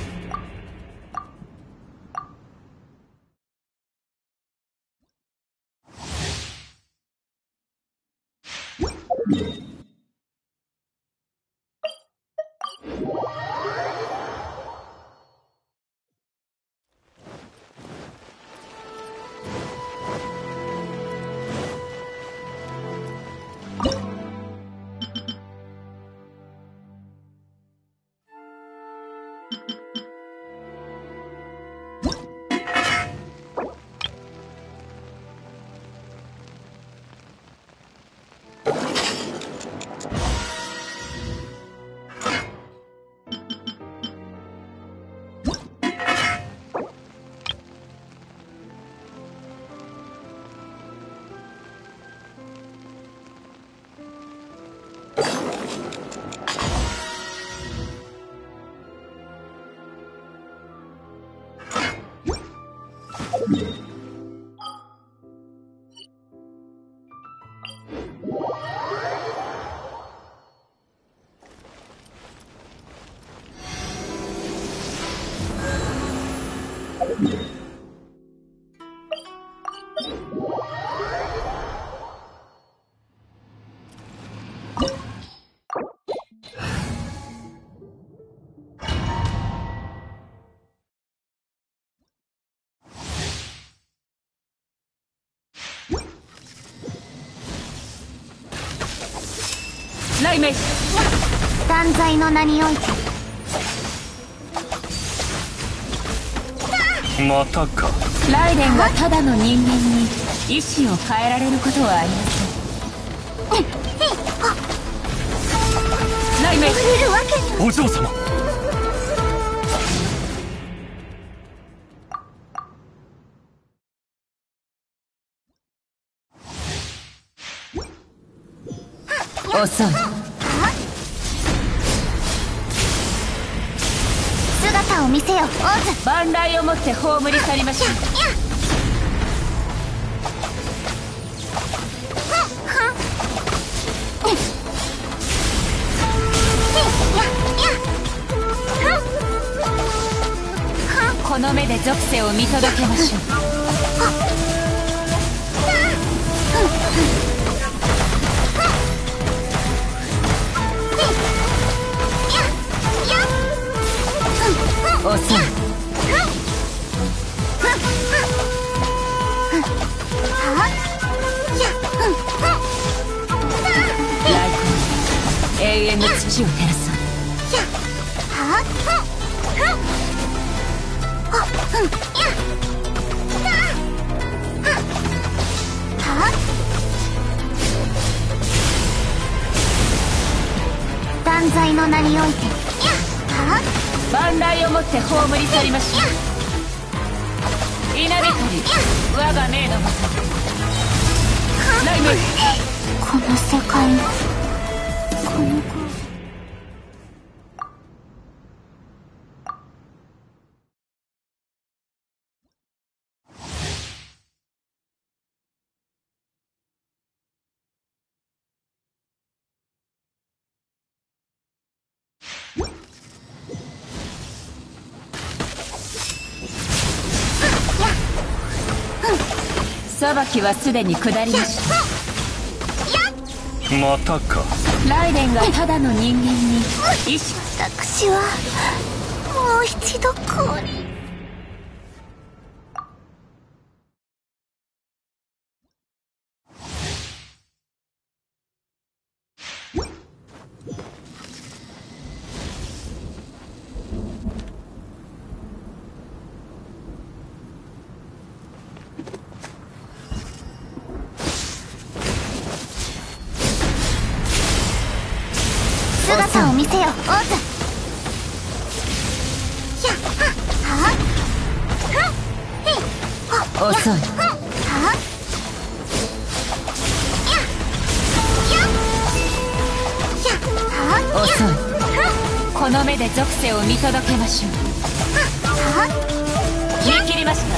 雷鳴。 断罪の名において。 またか。 ライデンがただの人間に意志を変えられることはありません。雷鳴。 触れるわけには。 お嬢様。 遅い。 姿を見せよオズ。 万来をもって葬り去りましょう。この目で属性を見届けましょう。遅い。永遠の土を照らす。 断罪の名において。 万来をもって葬り去りましょう。稲光、我が命のもと。雷鳴。 この世界のこの子。 裁きはすでに下りました。 またか。 ライデンがただの人間に意志。 私はもう一度こうに。姿を見せよオズ。 遅い。 この目で属性を見届けましょう。見切りました。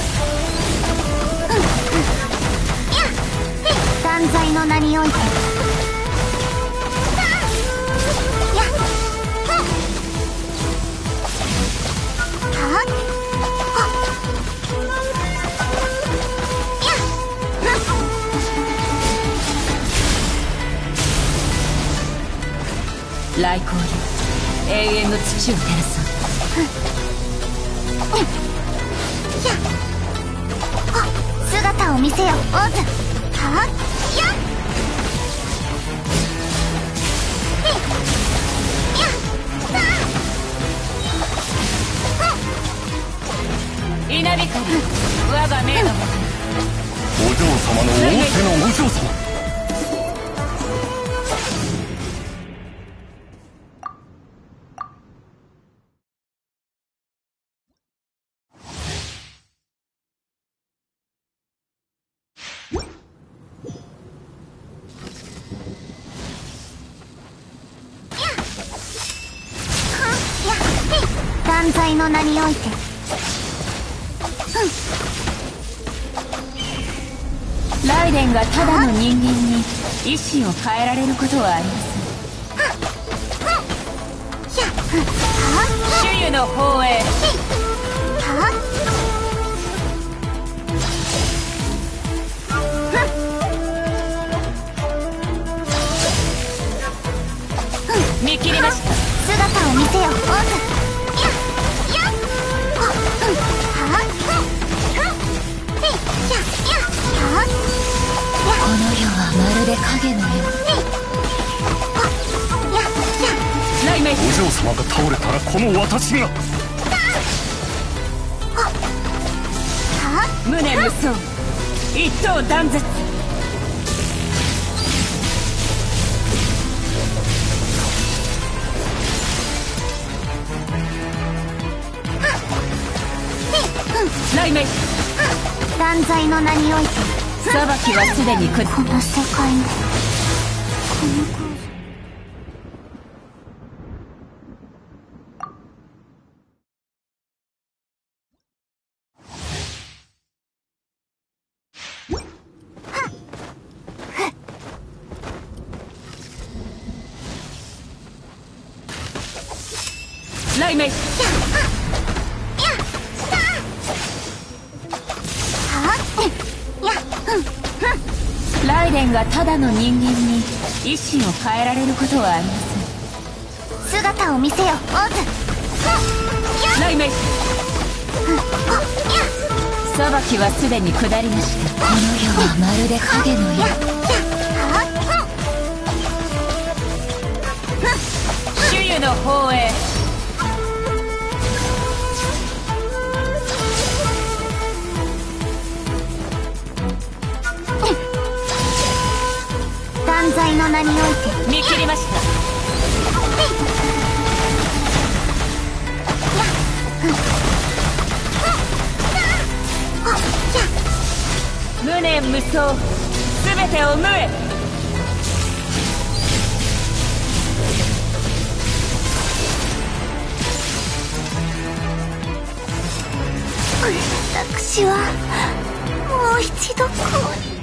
断罪の名において来光で永遠の土を照らそう。 姿を見せよオズ。 稲光、我が命のもと。 お嬢様の仰せのお嬢様。 断罪の名においてライデンがただの人間に意志を変えられることはありません。主湯の方へ。見切りました。 姿を見せよオズ。 この世はまるで影のよう。 雷鳴、 お嬢様が倒れたらこの私が。 無念無双、一刀断絶。雷鳴、 断罪の名において裁きはすでに下この世界の雷鳴、ライデンがただの人間に意志を変えられることはありません。 姿を見せよオズ。 雷鳴、裁きはすでに下りました。 この世はまるで影のよう。 主湯の方へ。 断罪の名において見切りました。無念無双、すべてを無へ。 私はもう一度こうに。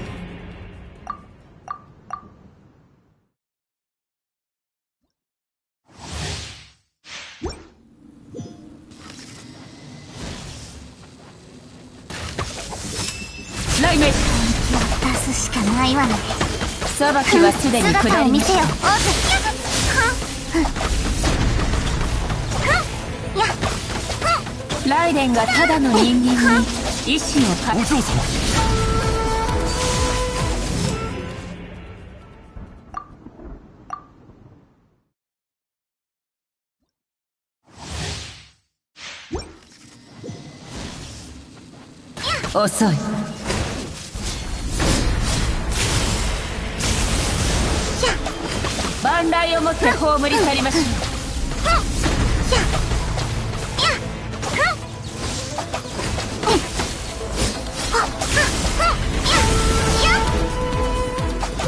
雷鳴、 出すしかないわね。 裁きはすでに下姿をりました。 見せよオズ。 ライデンがただの人間に意志を変え。 お嬢様。 遅い。万来をもって葬り去りましょう。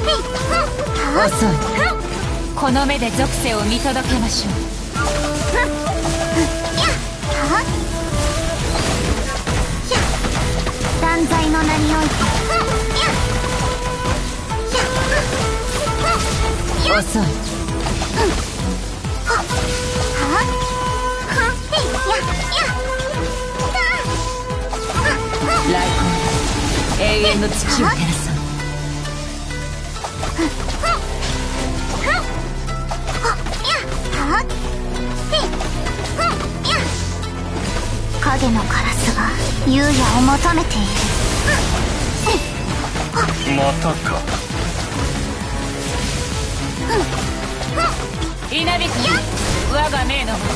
遅い。この目で属性を見届けましょう。 の名において遅い。来光、永遠の土を照らそう。 影のカラスが優也を求めている。 またか。 稲光、我が命のもと。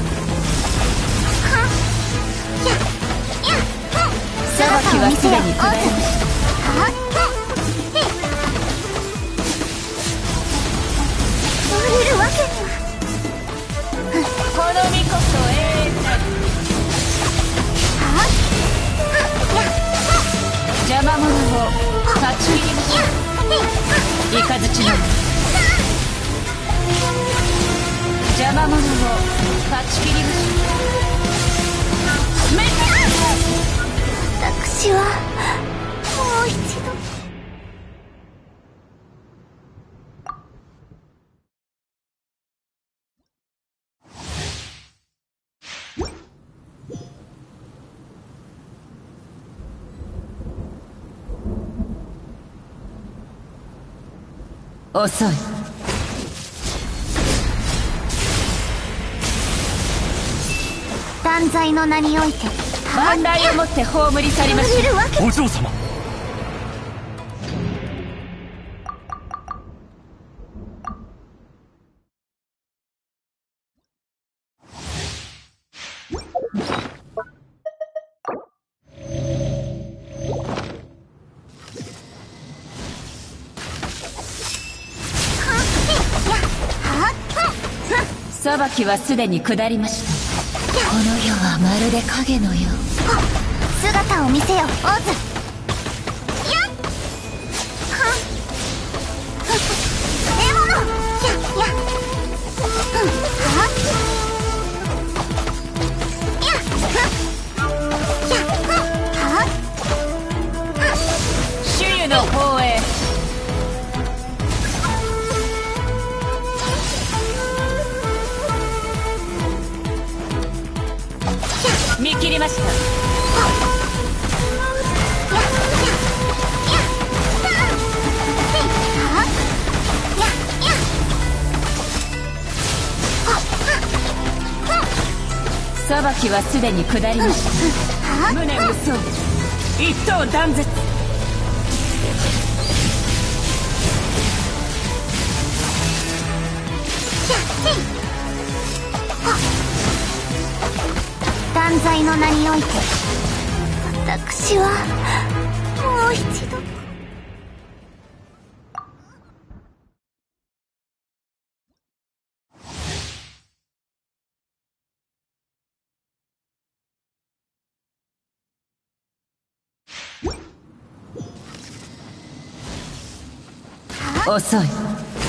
裁きはすでに下りました。 降りるわけには。 この身こそ永遠なる。邪魔者を断ち切りましょう。雷の邪魔者を断ち切りましょう。私はもう一度。 遅い。 断罪の名において万来をもって葬り去りましょう。 お嬢様。 裁きはすでに下りました。この世はまるで影のよう。 姿を見せよ、オズ。獲物。 主湯の方へ。見切りました。裁きはすでに下りました。無念無双、一刀断絶。 断罪の名において私はもう一度。 遅い。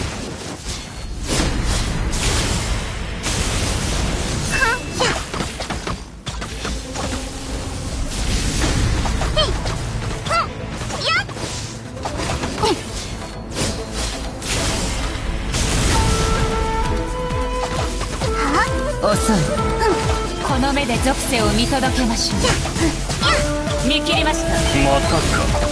遅い。この目で属性を見届けましょう。見切りました。 またか。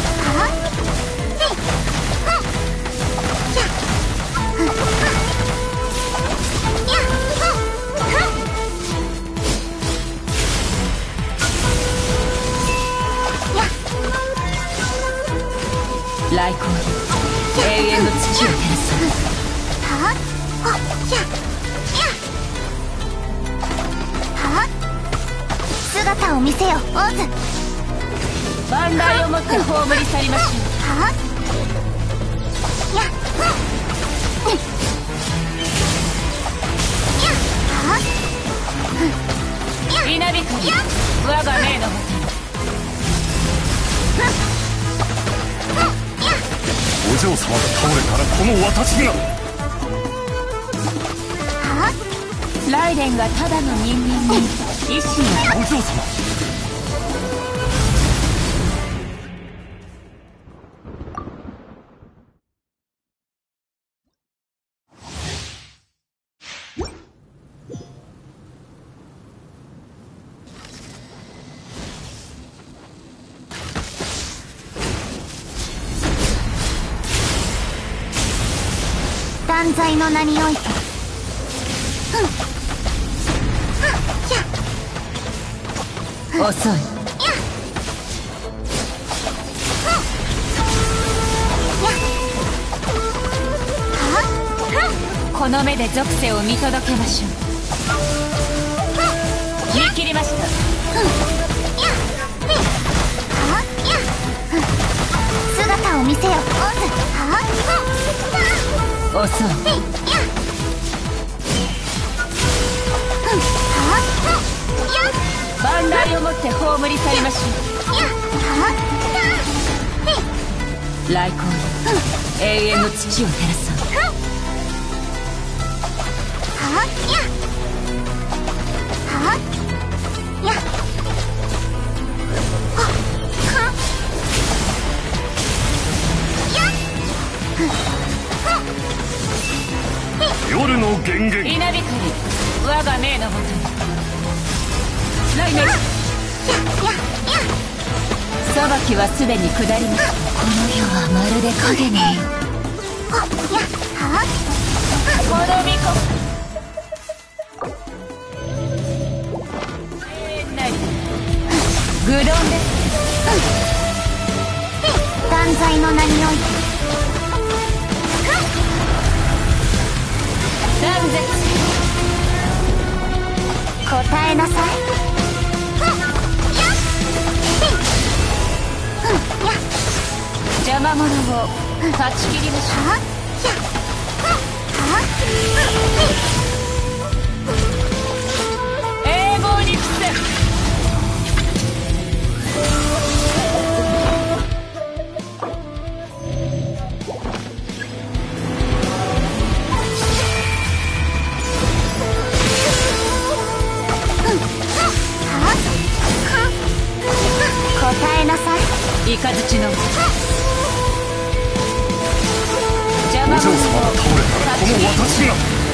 来光、永遠の土を照らす。 姿を見せよ、オズ。 万来をもって葬り去りましょう。稲光、我が命のもと。 お嬢様が倒れたらこの私が。 ライデンがただの人間に意志を。 お嬢様。 断罪の名において遅い。この目で属性を見届けましょう。見切りました。 姿を見せよオズ。 遅い。万来をもって葬り去りましょう。来光で永遠の土を照らそう。 夜の源源。 稲光、我が命のもとに。来年裁きはすでに下りました。 この世はまるで影に。 この巫女永遠なり愚鈍です。 断罪の名において断絶。 答えなさい。 邪魔者を断ち切りましょう。永劫に伏せ。 答えなさい。 雷の邪魔お嬢様が者を倒れたらこの私が。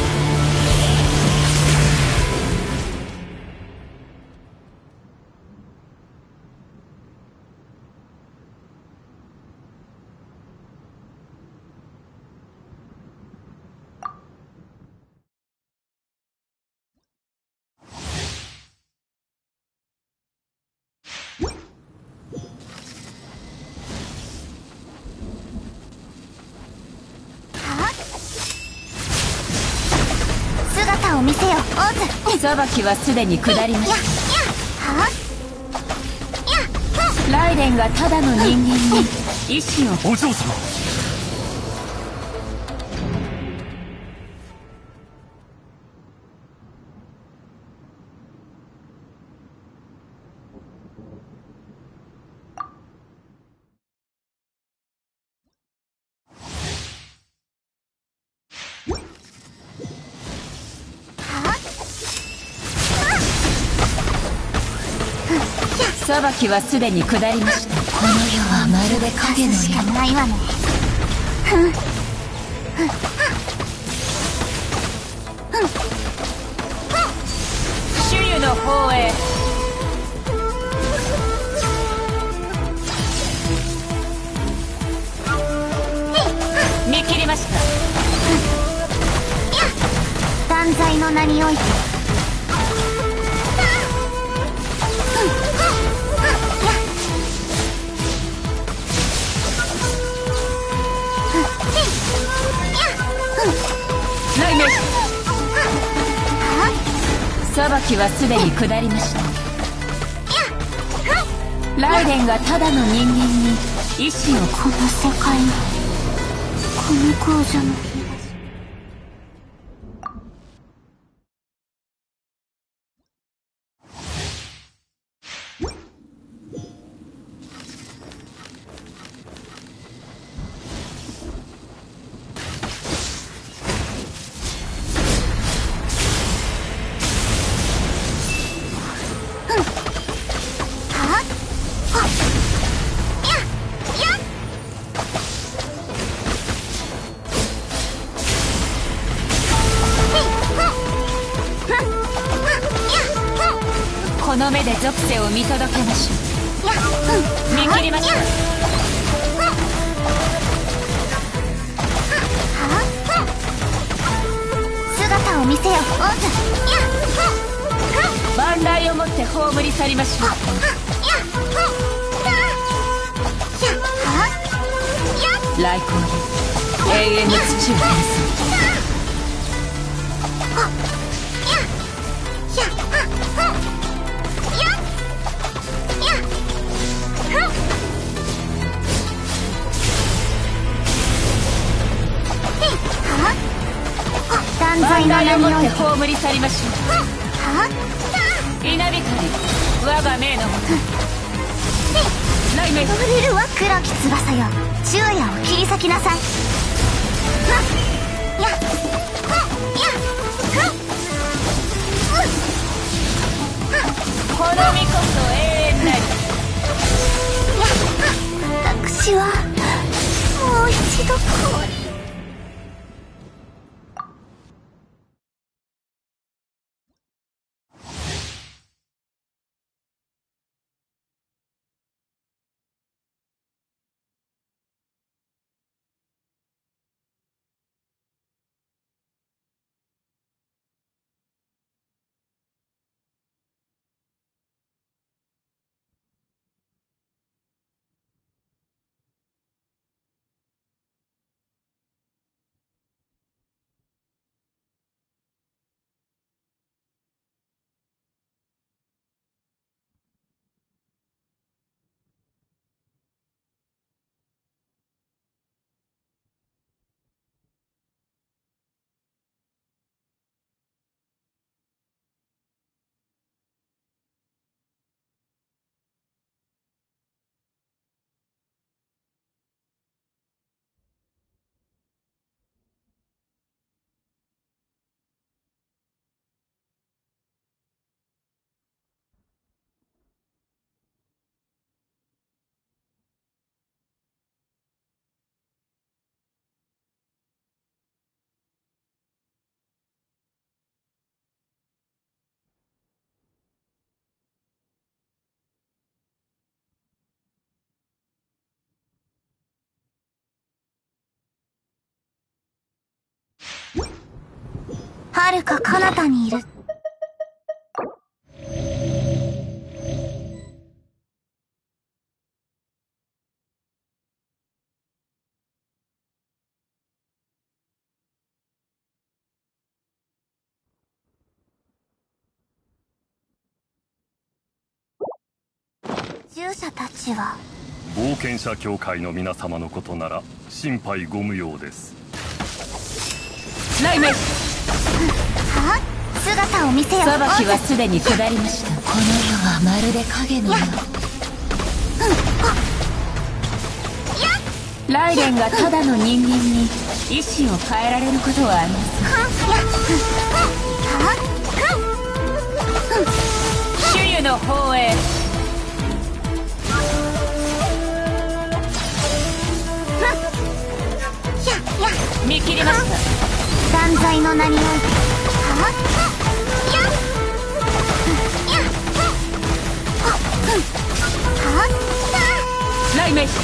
姿を見せよオズ。 裁きはすでに下りました。ライデンがただの人間に意志を。 お嬢様。 裁きはすでに下りました。 この世はまるで影のしかよう。 ないわね。 主湯の方へ。見切りました。 断罪の名において来年裁きはすでに下りました。ライデンがただの人間に意志を。 この世界のこの工場の日この目で属性を見届けましょう。見切りました。 姿を見せよ。オズ。 万来をもって葬り去りましょう。来光で永遠の土を照らす。 断罪の万来をもって名において葬り去りましょう。稲光我が命のもと雷鳴触れるわ。黒き翼よ、昼夜を切り裂きなさい。 この身こそ永遠なり。 私はもう一度氷。遥か彼方にいる。従者たちは冒険者協会の皆様のことなら心配ご無用です。 雷鳴は姿を見せよ。 裁きはすでに下りました。 この世はまるで影のよう。 雷電がただの人間に意志を変えられることはありません。主湯の方へ。見切りました。 断罪の名において。 雷鳴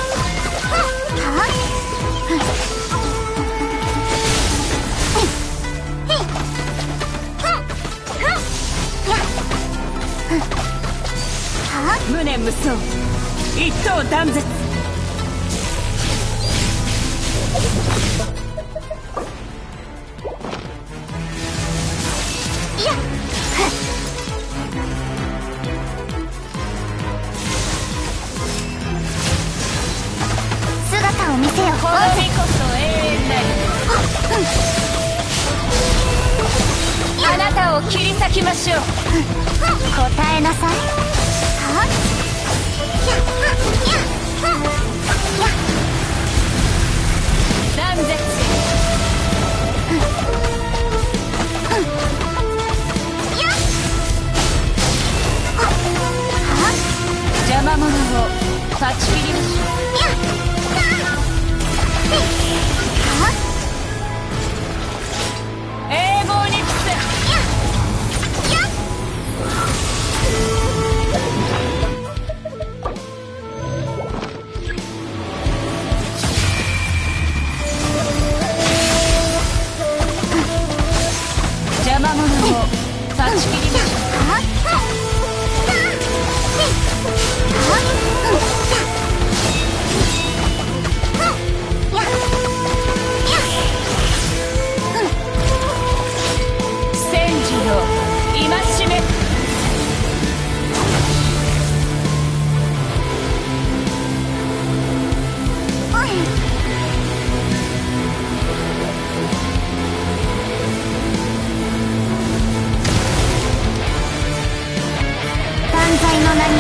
無念無双一刀断絶。 姿を見せよ。 この身こそ永遠なり。あなたを切り裂きましょう。 答えなさい。 断絶。邪魔者を断ち切りましょう。エーボーニクス。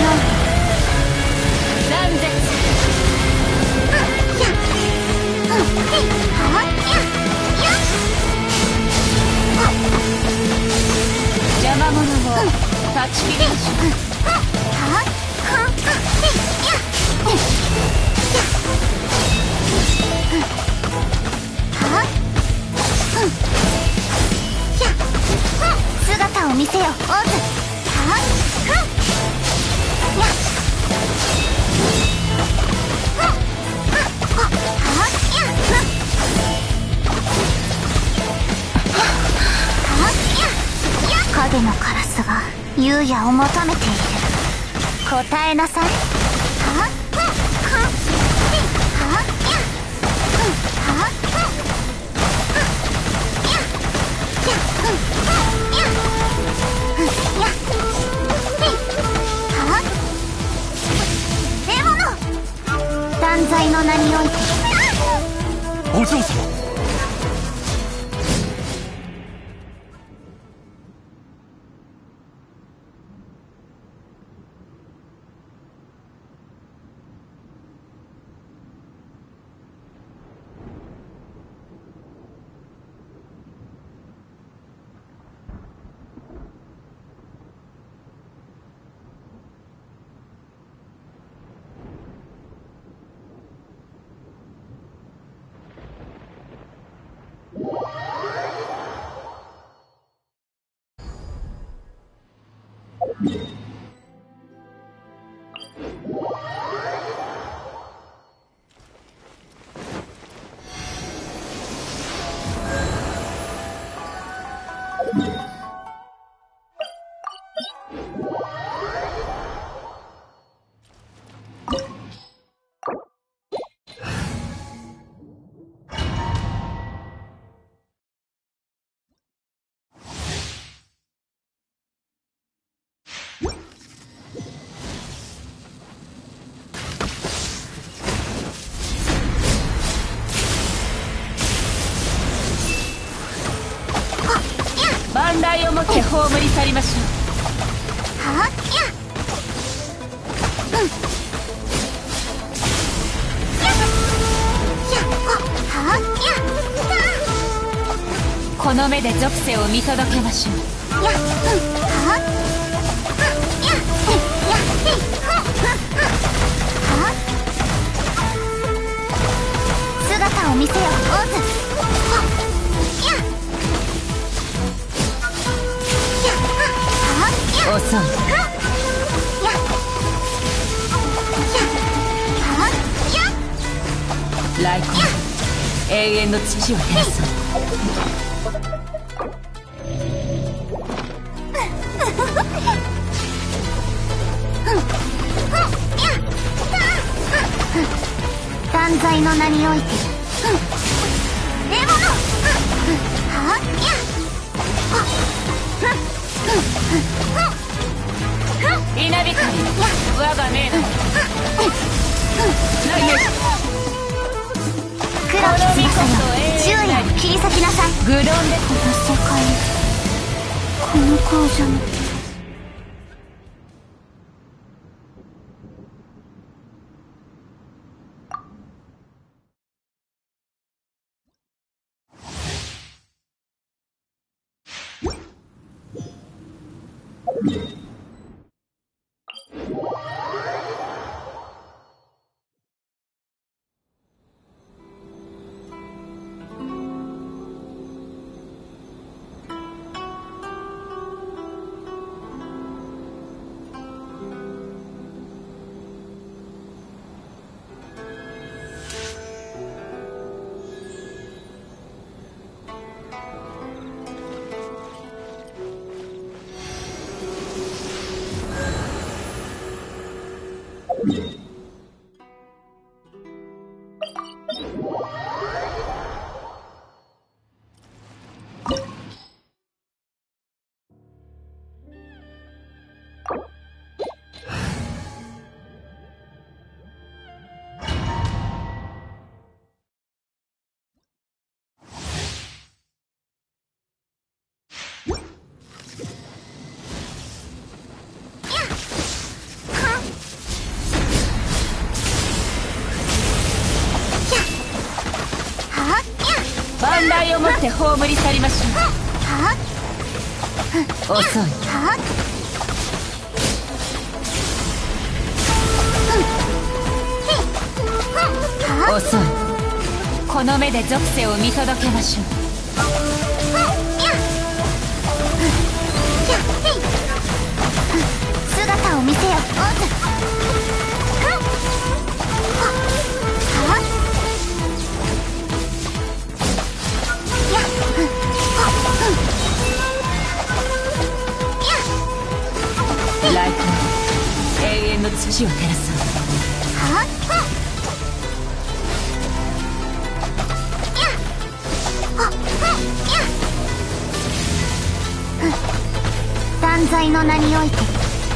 おいて断絶。邪魔者も断ち切りましょう。姿を見せよ、オズ。影のカラスが優也を求めている。答えなさい。断罪の名において。 お嬢様。 万来をもって葬り去りましょう。この目で属性を見届けましょう。姿を見せよ、オズ。遅い。来光、永遠の土を照らそう。断罪の名において。稲光、我が命だ。黒き翼よ、昼夜を切り裂きなさい。愚論でこの世界、この工場に。 題をもって葬り去りましょう。遅い。遅い。この目で属性を見届けましょう。 姿を見せよ。 ライト永遠の土を照らそう。断罪の名において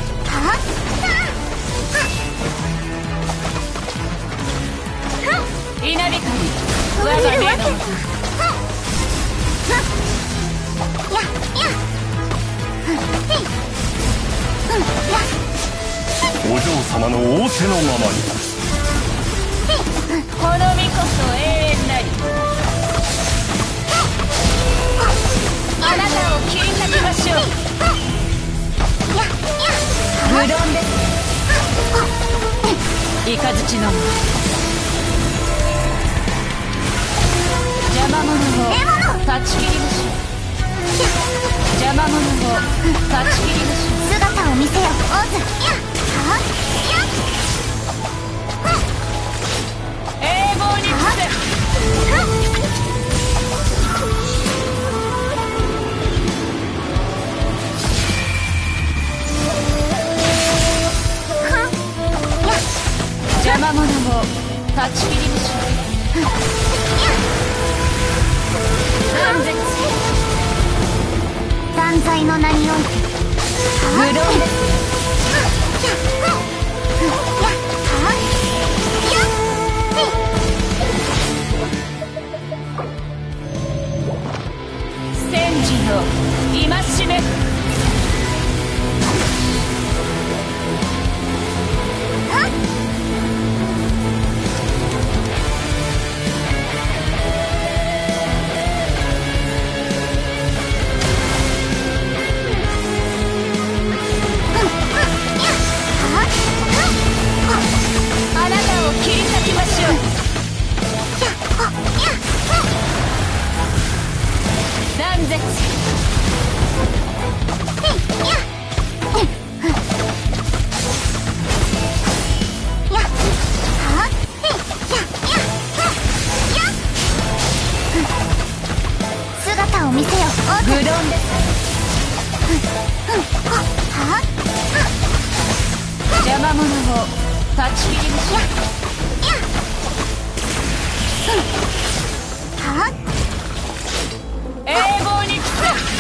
稲光我が命のもと。 お嬢様の仰せのままに。 この身こそ永遠なり。あなたを切り裂きましょう。無論です。雷の邪魔者を断ち切りましょう。邪魔者を断ち切りましょう。 姿を見せよ。 永劫に伏せ。邪魔者を断ち切りましょう。断絶。 断罪の名において無論です。戦時の戒め。あなたを切り裂きましょう。断絶。 姿を見せよ。 無論です。邪魔者を断ち切りましょう。永劫に伏せ。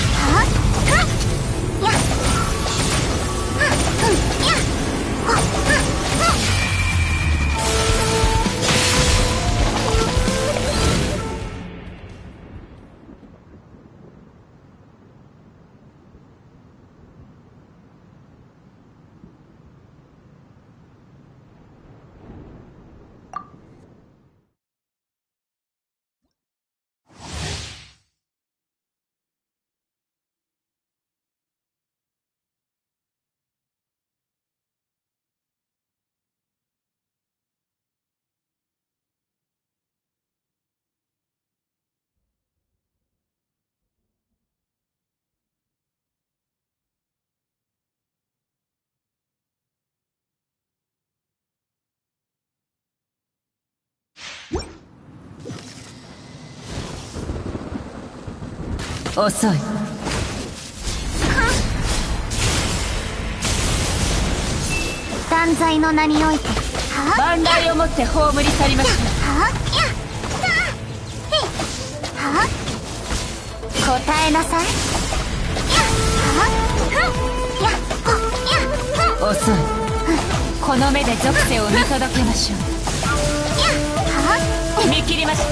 遅い。 断罪の名において万来をもって葬り去りましょう。 答えなさい。 遅い。この目で属性を見届けましょう。見切りました。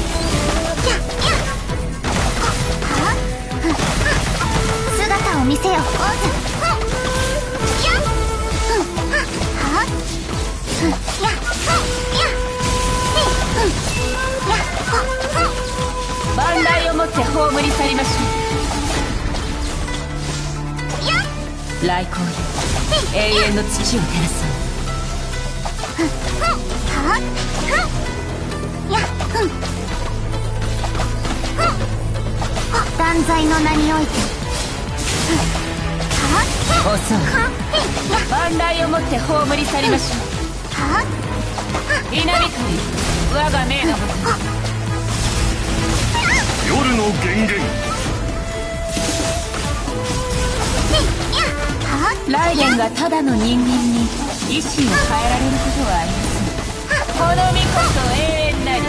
姿を見せよ。 万来をもっ去りましょう。来光よ、永遠の土を照らそう。 断罪の名において遅い。万来をもって葬り去りましょう。稲光、我が命のもと。 夜の源源。 ライデンがただの人間に意志を変えられることはありません。この身こそ永遠なり。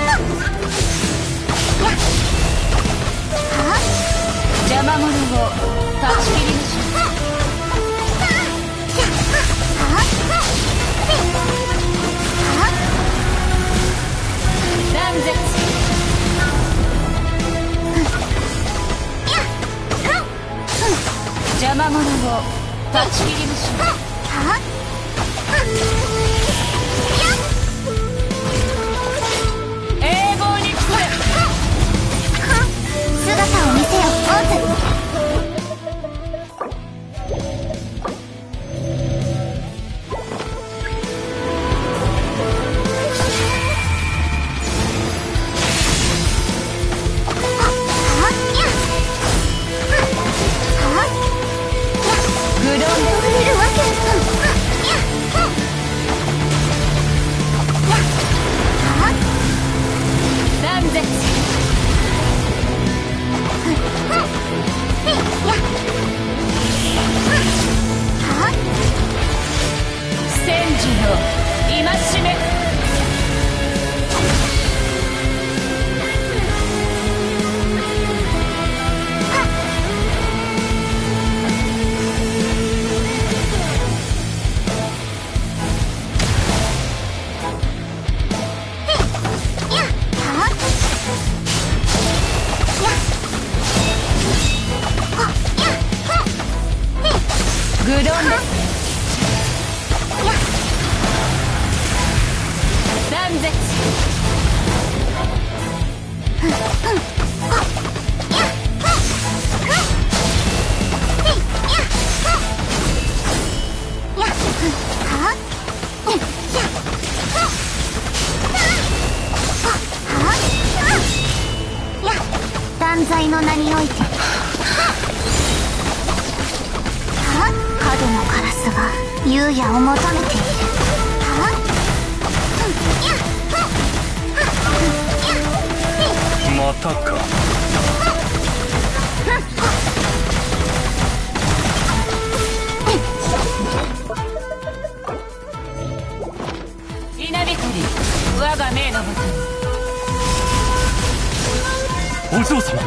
邪魔者を断ち切りましょう。断絶。邪魔者を断ち切りましょう。永劫に来れ。 姿を見せよ、オーズ。断罪の名において角のカラスが優也を求めている。 またか。 稲光、我が命のもと。 お嬢様。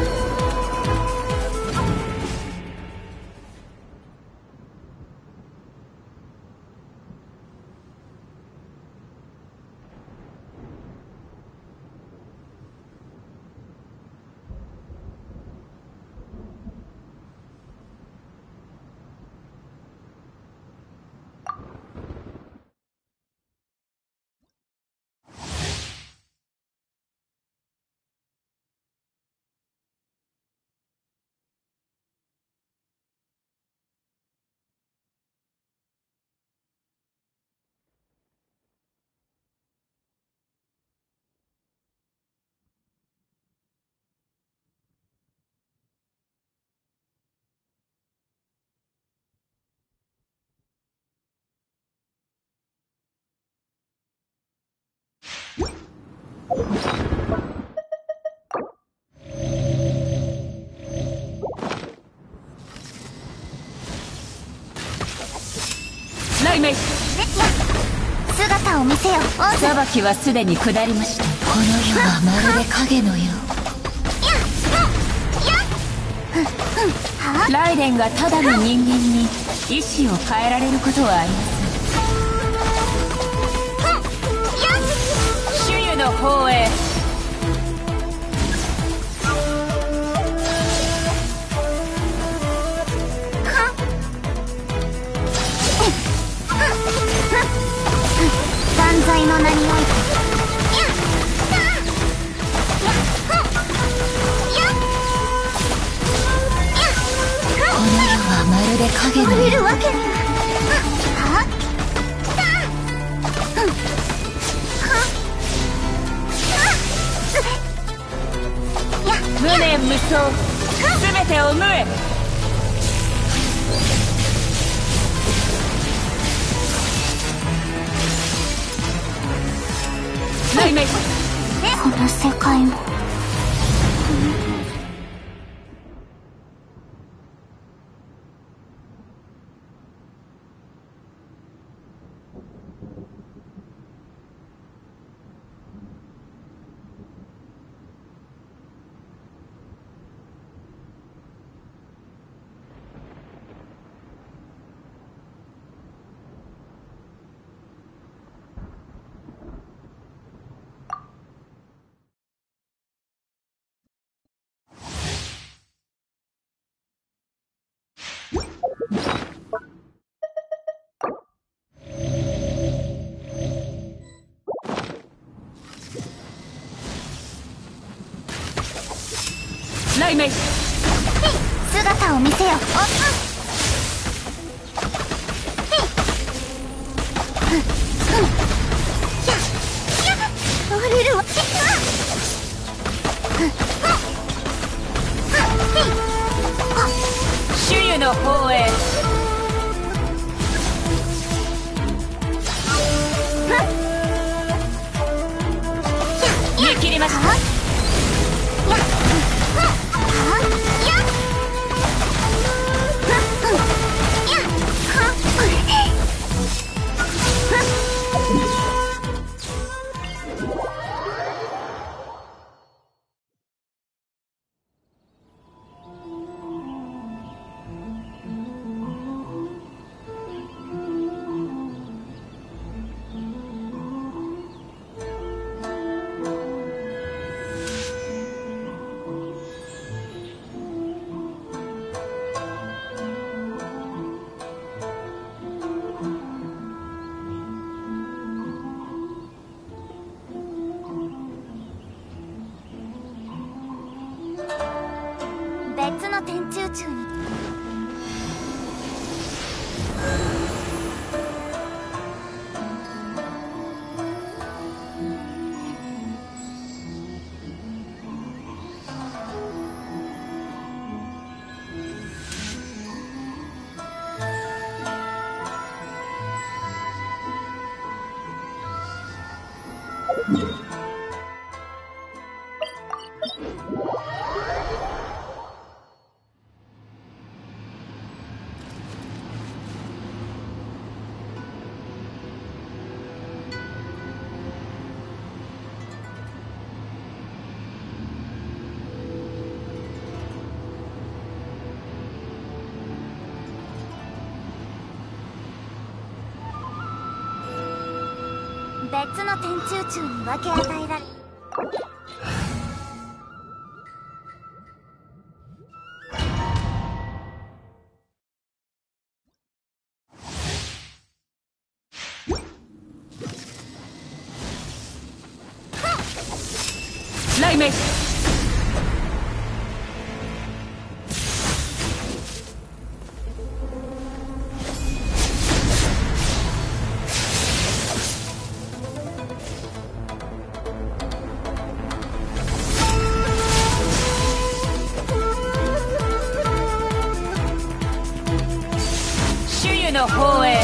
ライメイ、 姿を見せよ。 裁きはすでに下りました。この世はまるで影のよう。ライデンがただの人間に意志を変えられることはありません。主湯の方へ。 断罪の名において闘全てを無へ。雷鳴。 この世界も雷鳴。 姿を見せよ。折れるわ。 主湯の方へ。見切りました。 別の天中宙に。別の天中宙に分け与えられ。 雷鳴。主湯の方へ。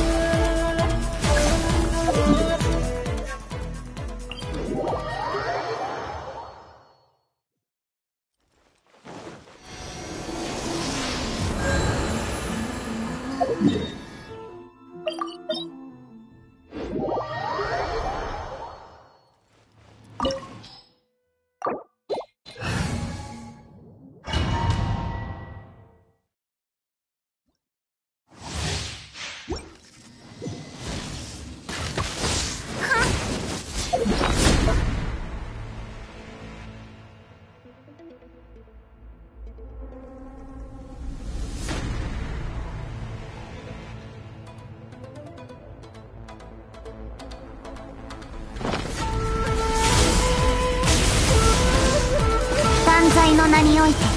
断罪の名において。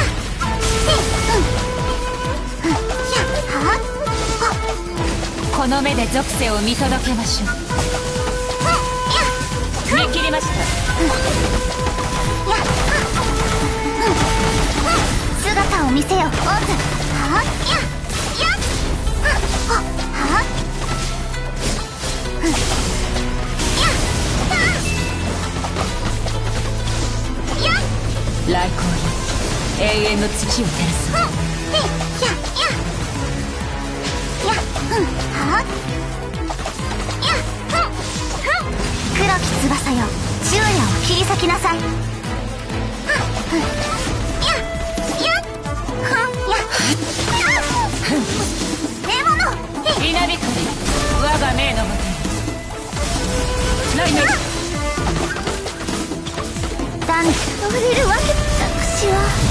このの目で属性を見届けましょう。見切りました。 姿を見せよオズ。は来光に永遠の土を照らす。 黒き翼よ、昼夜を切り裂きなさい。 稲光、我が命のもとに。来年男女と触れるわけ。私は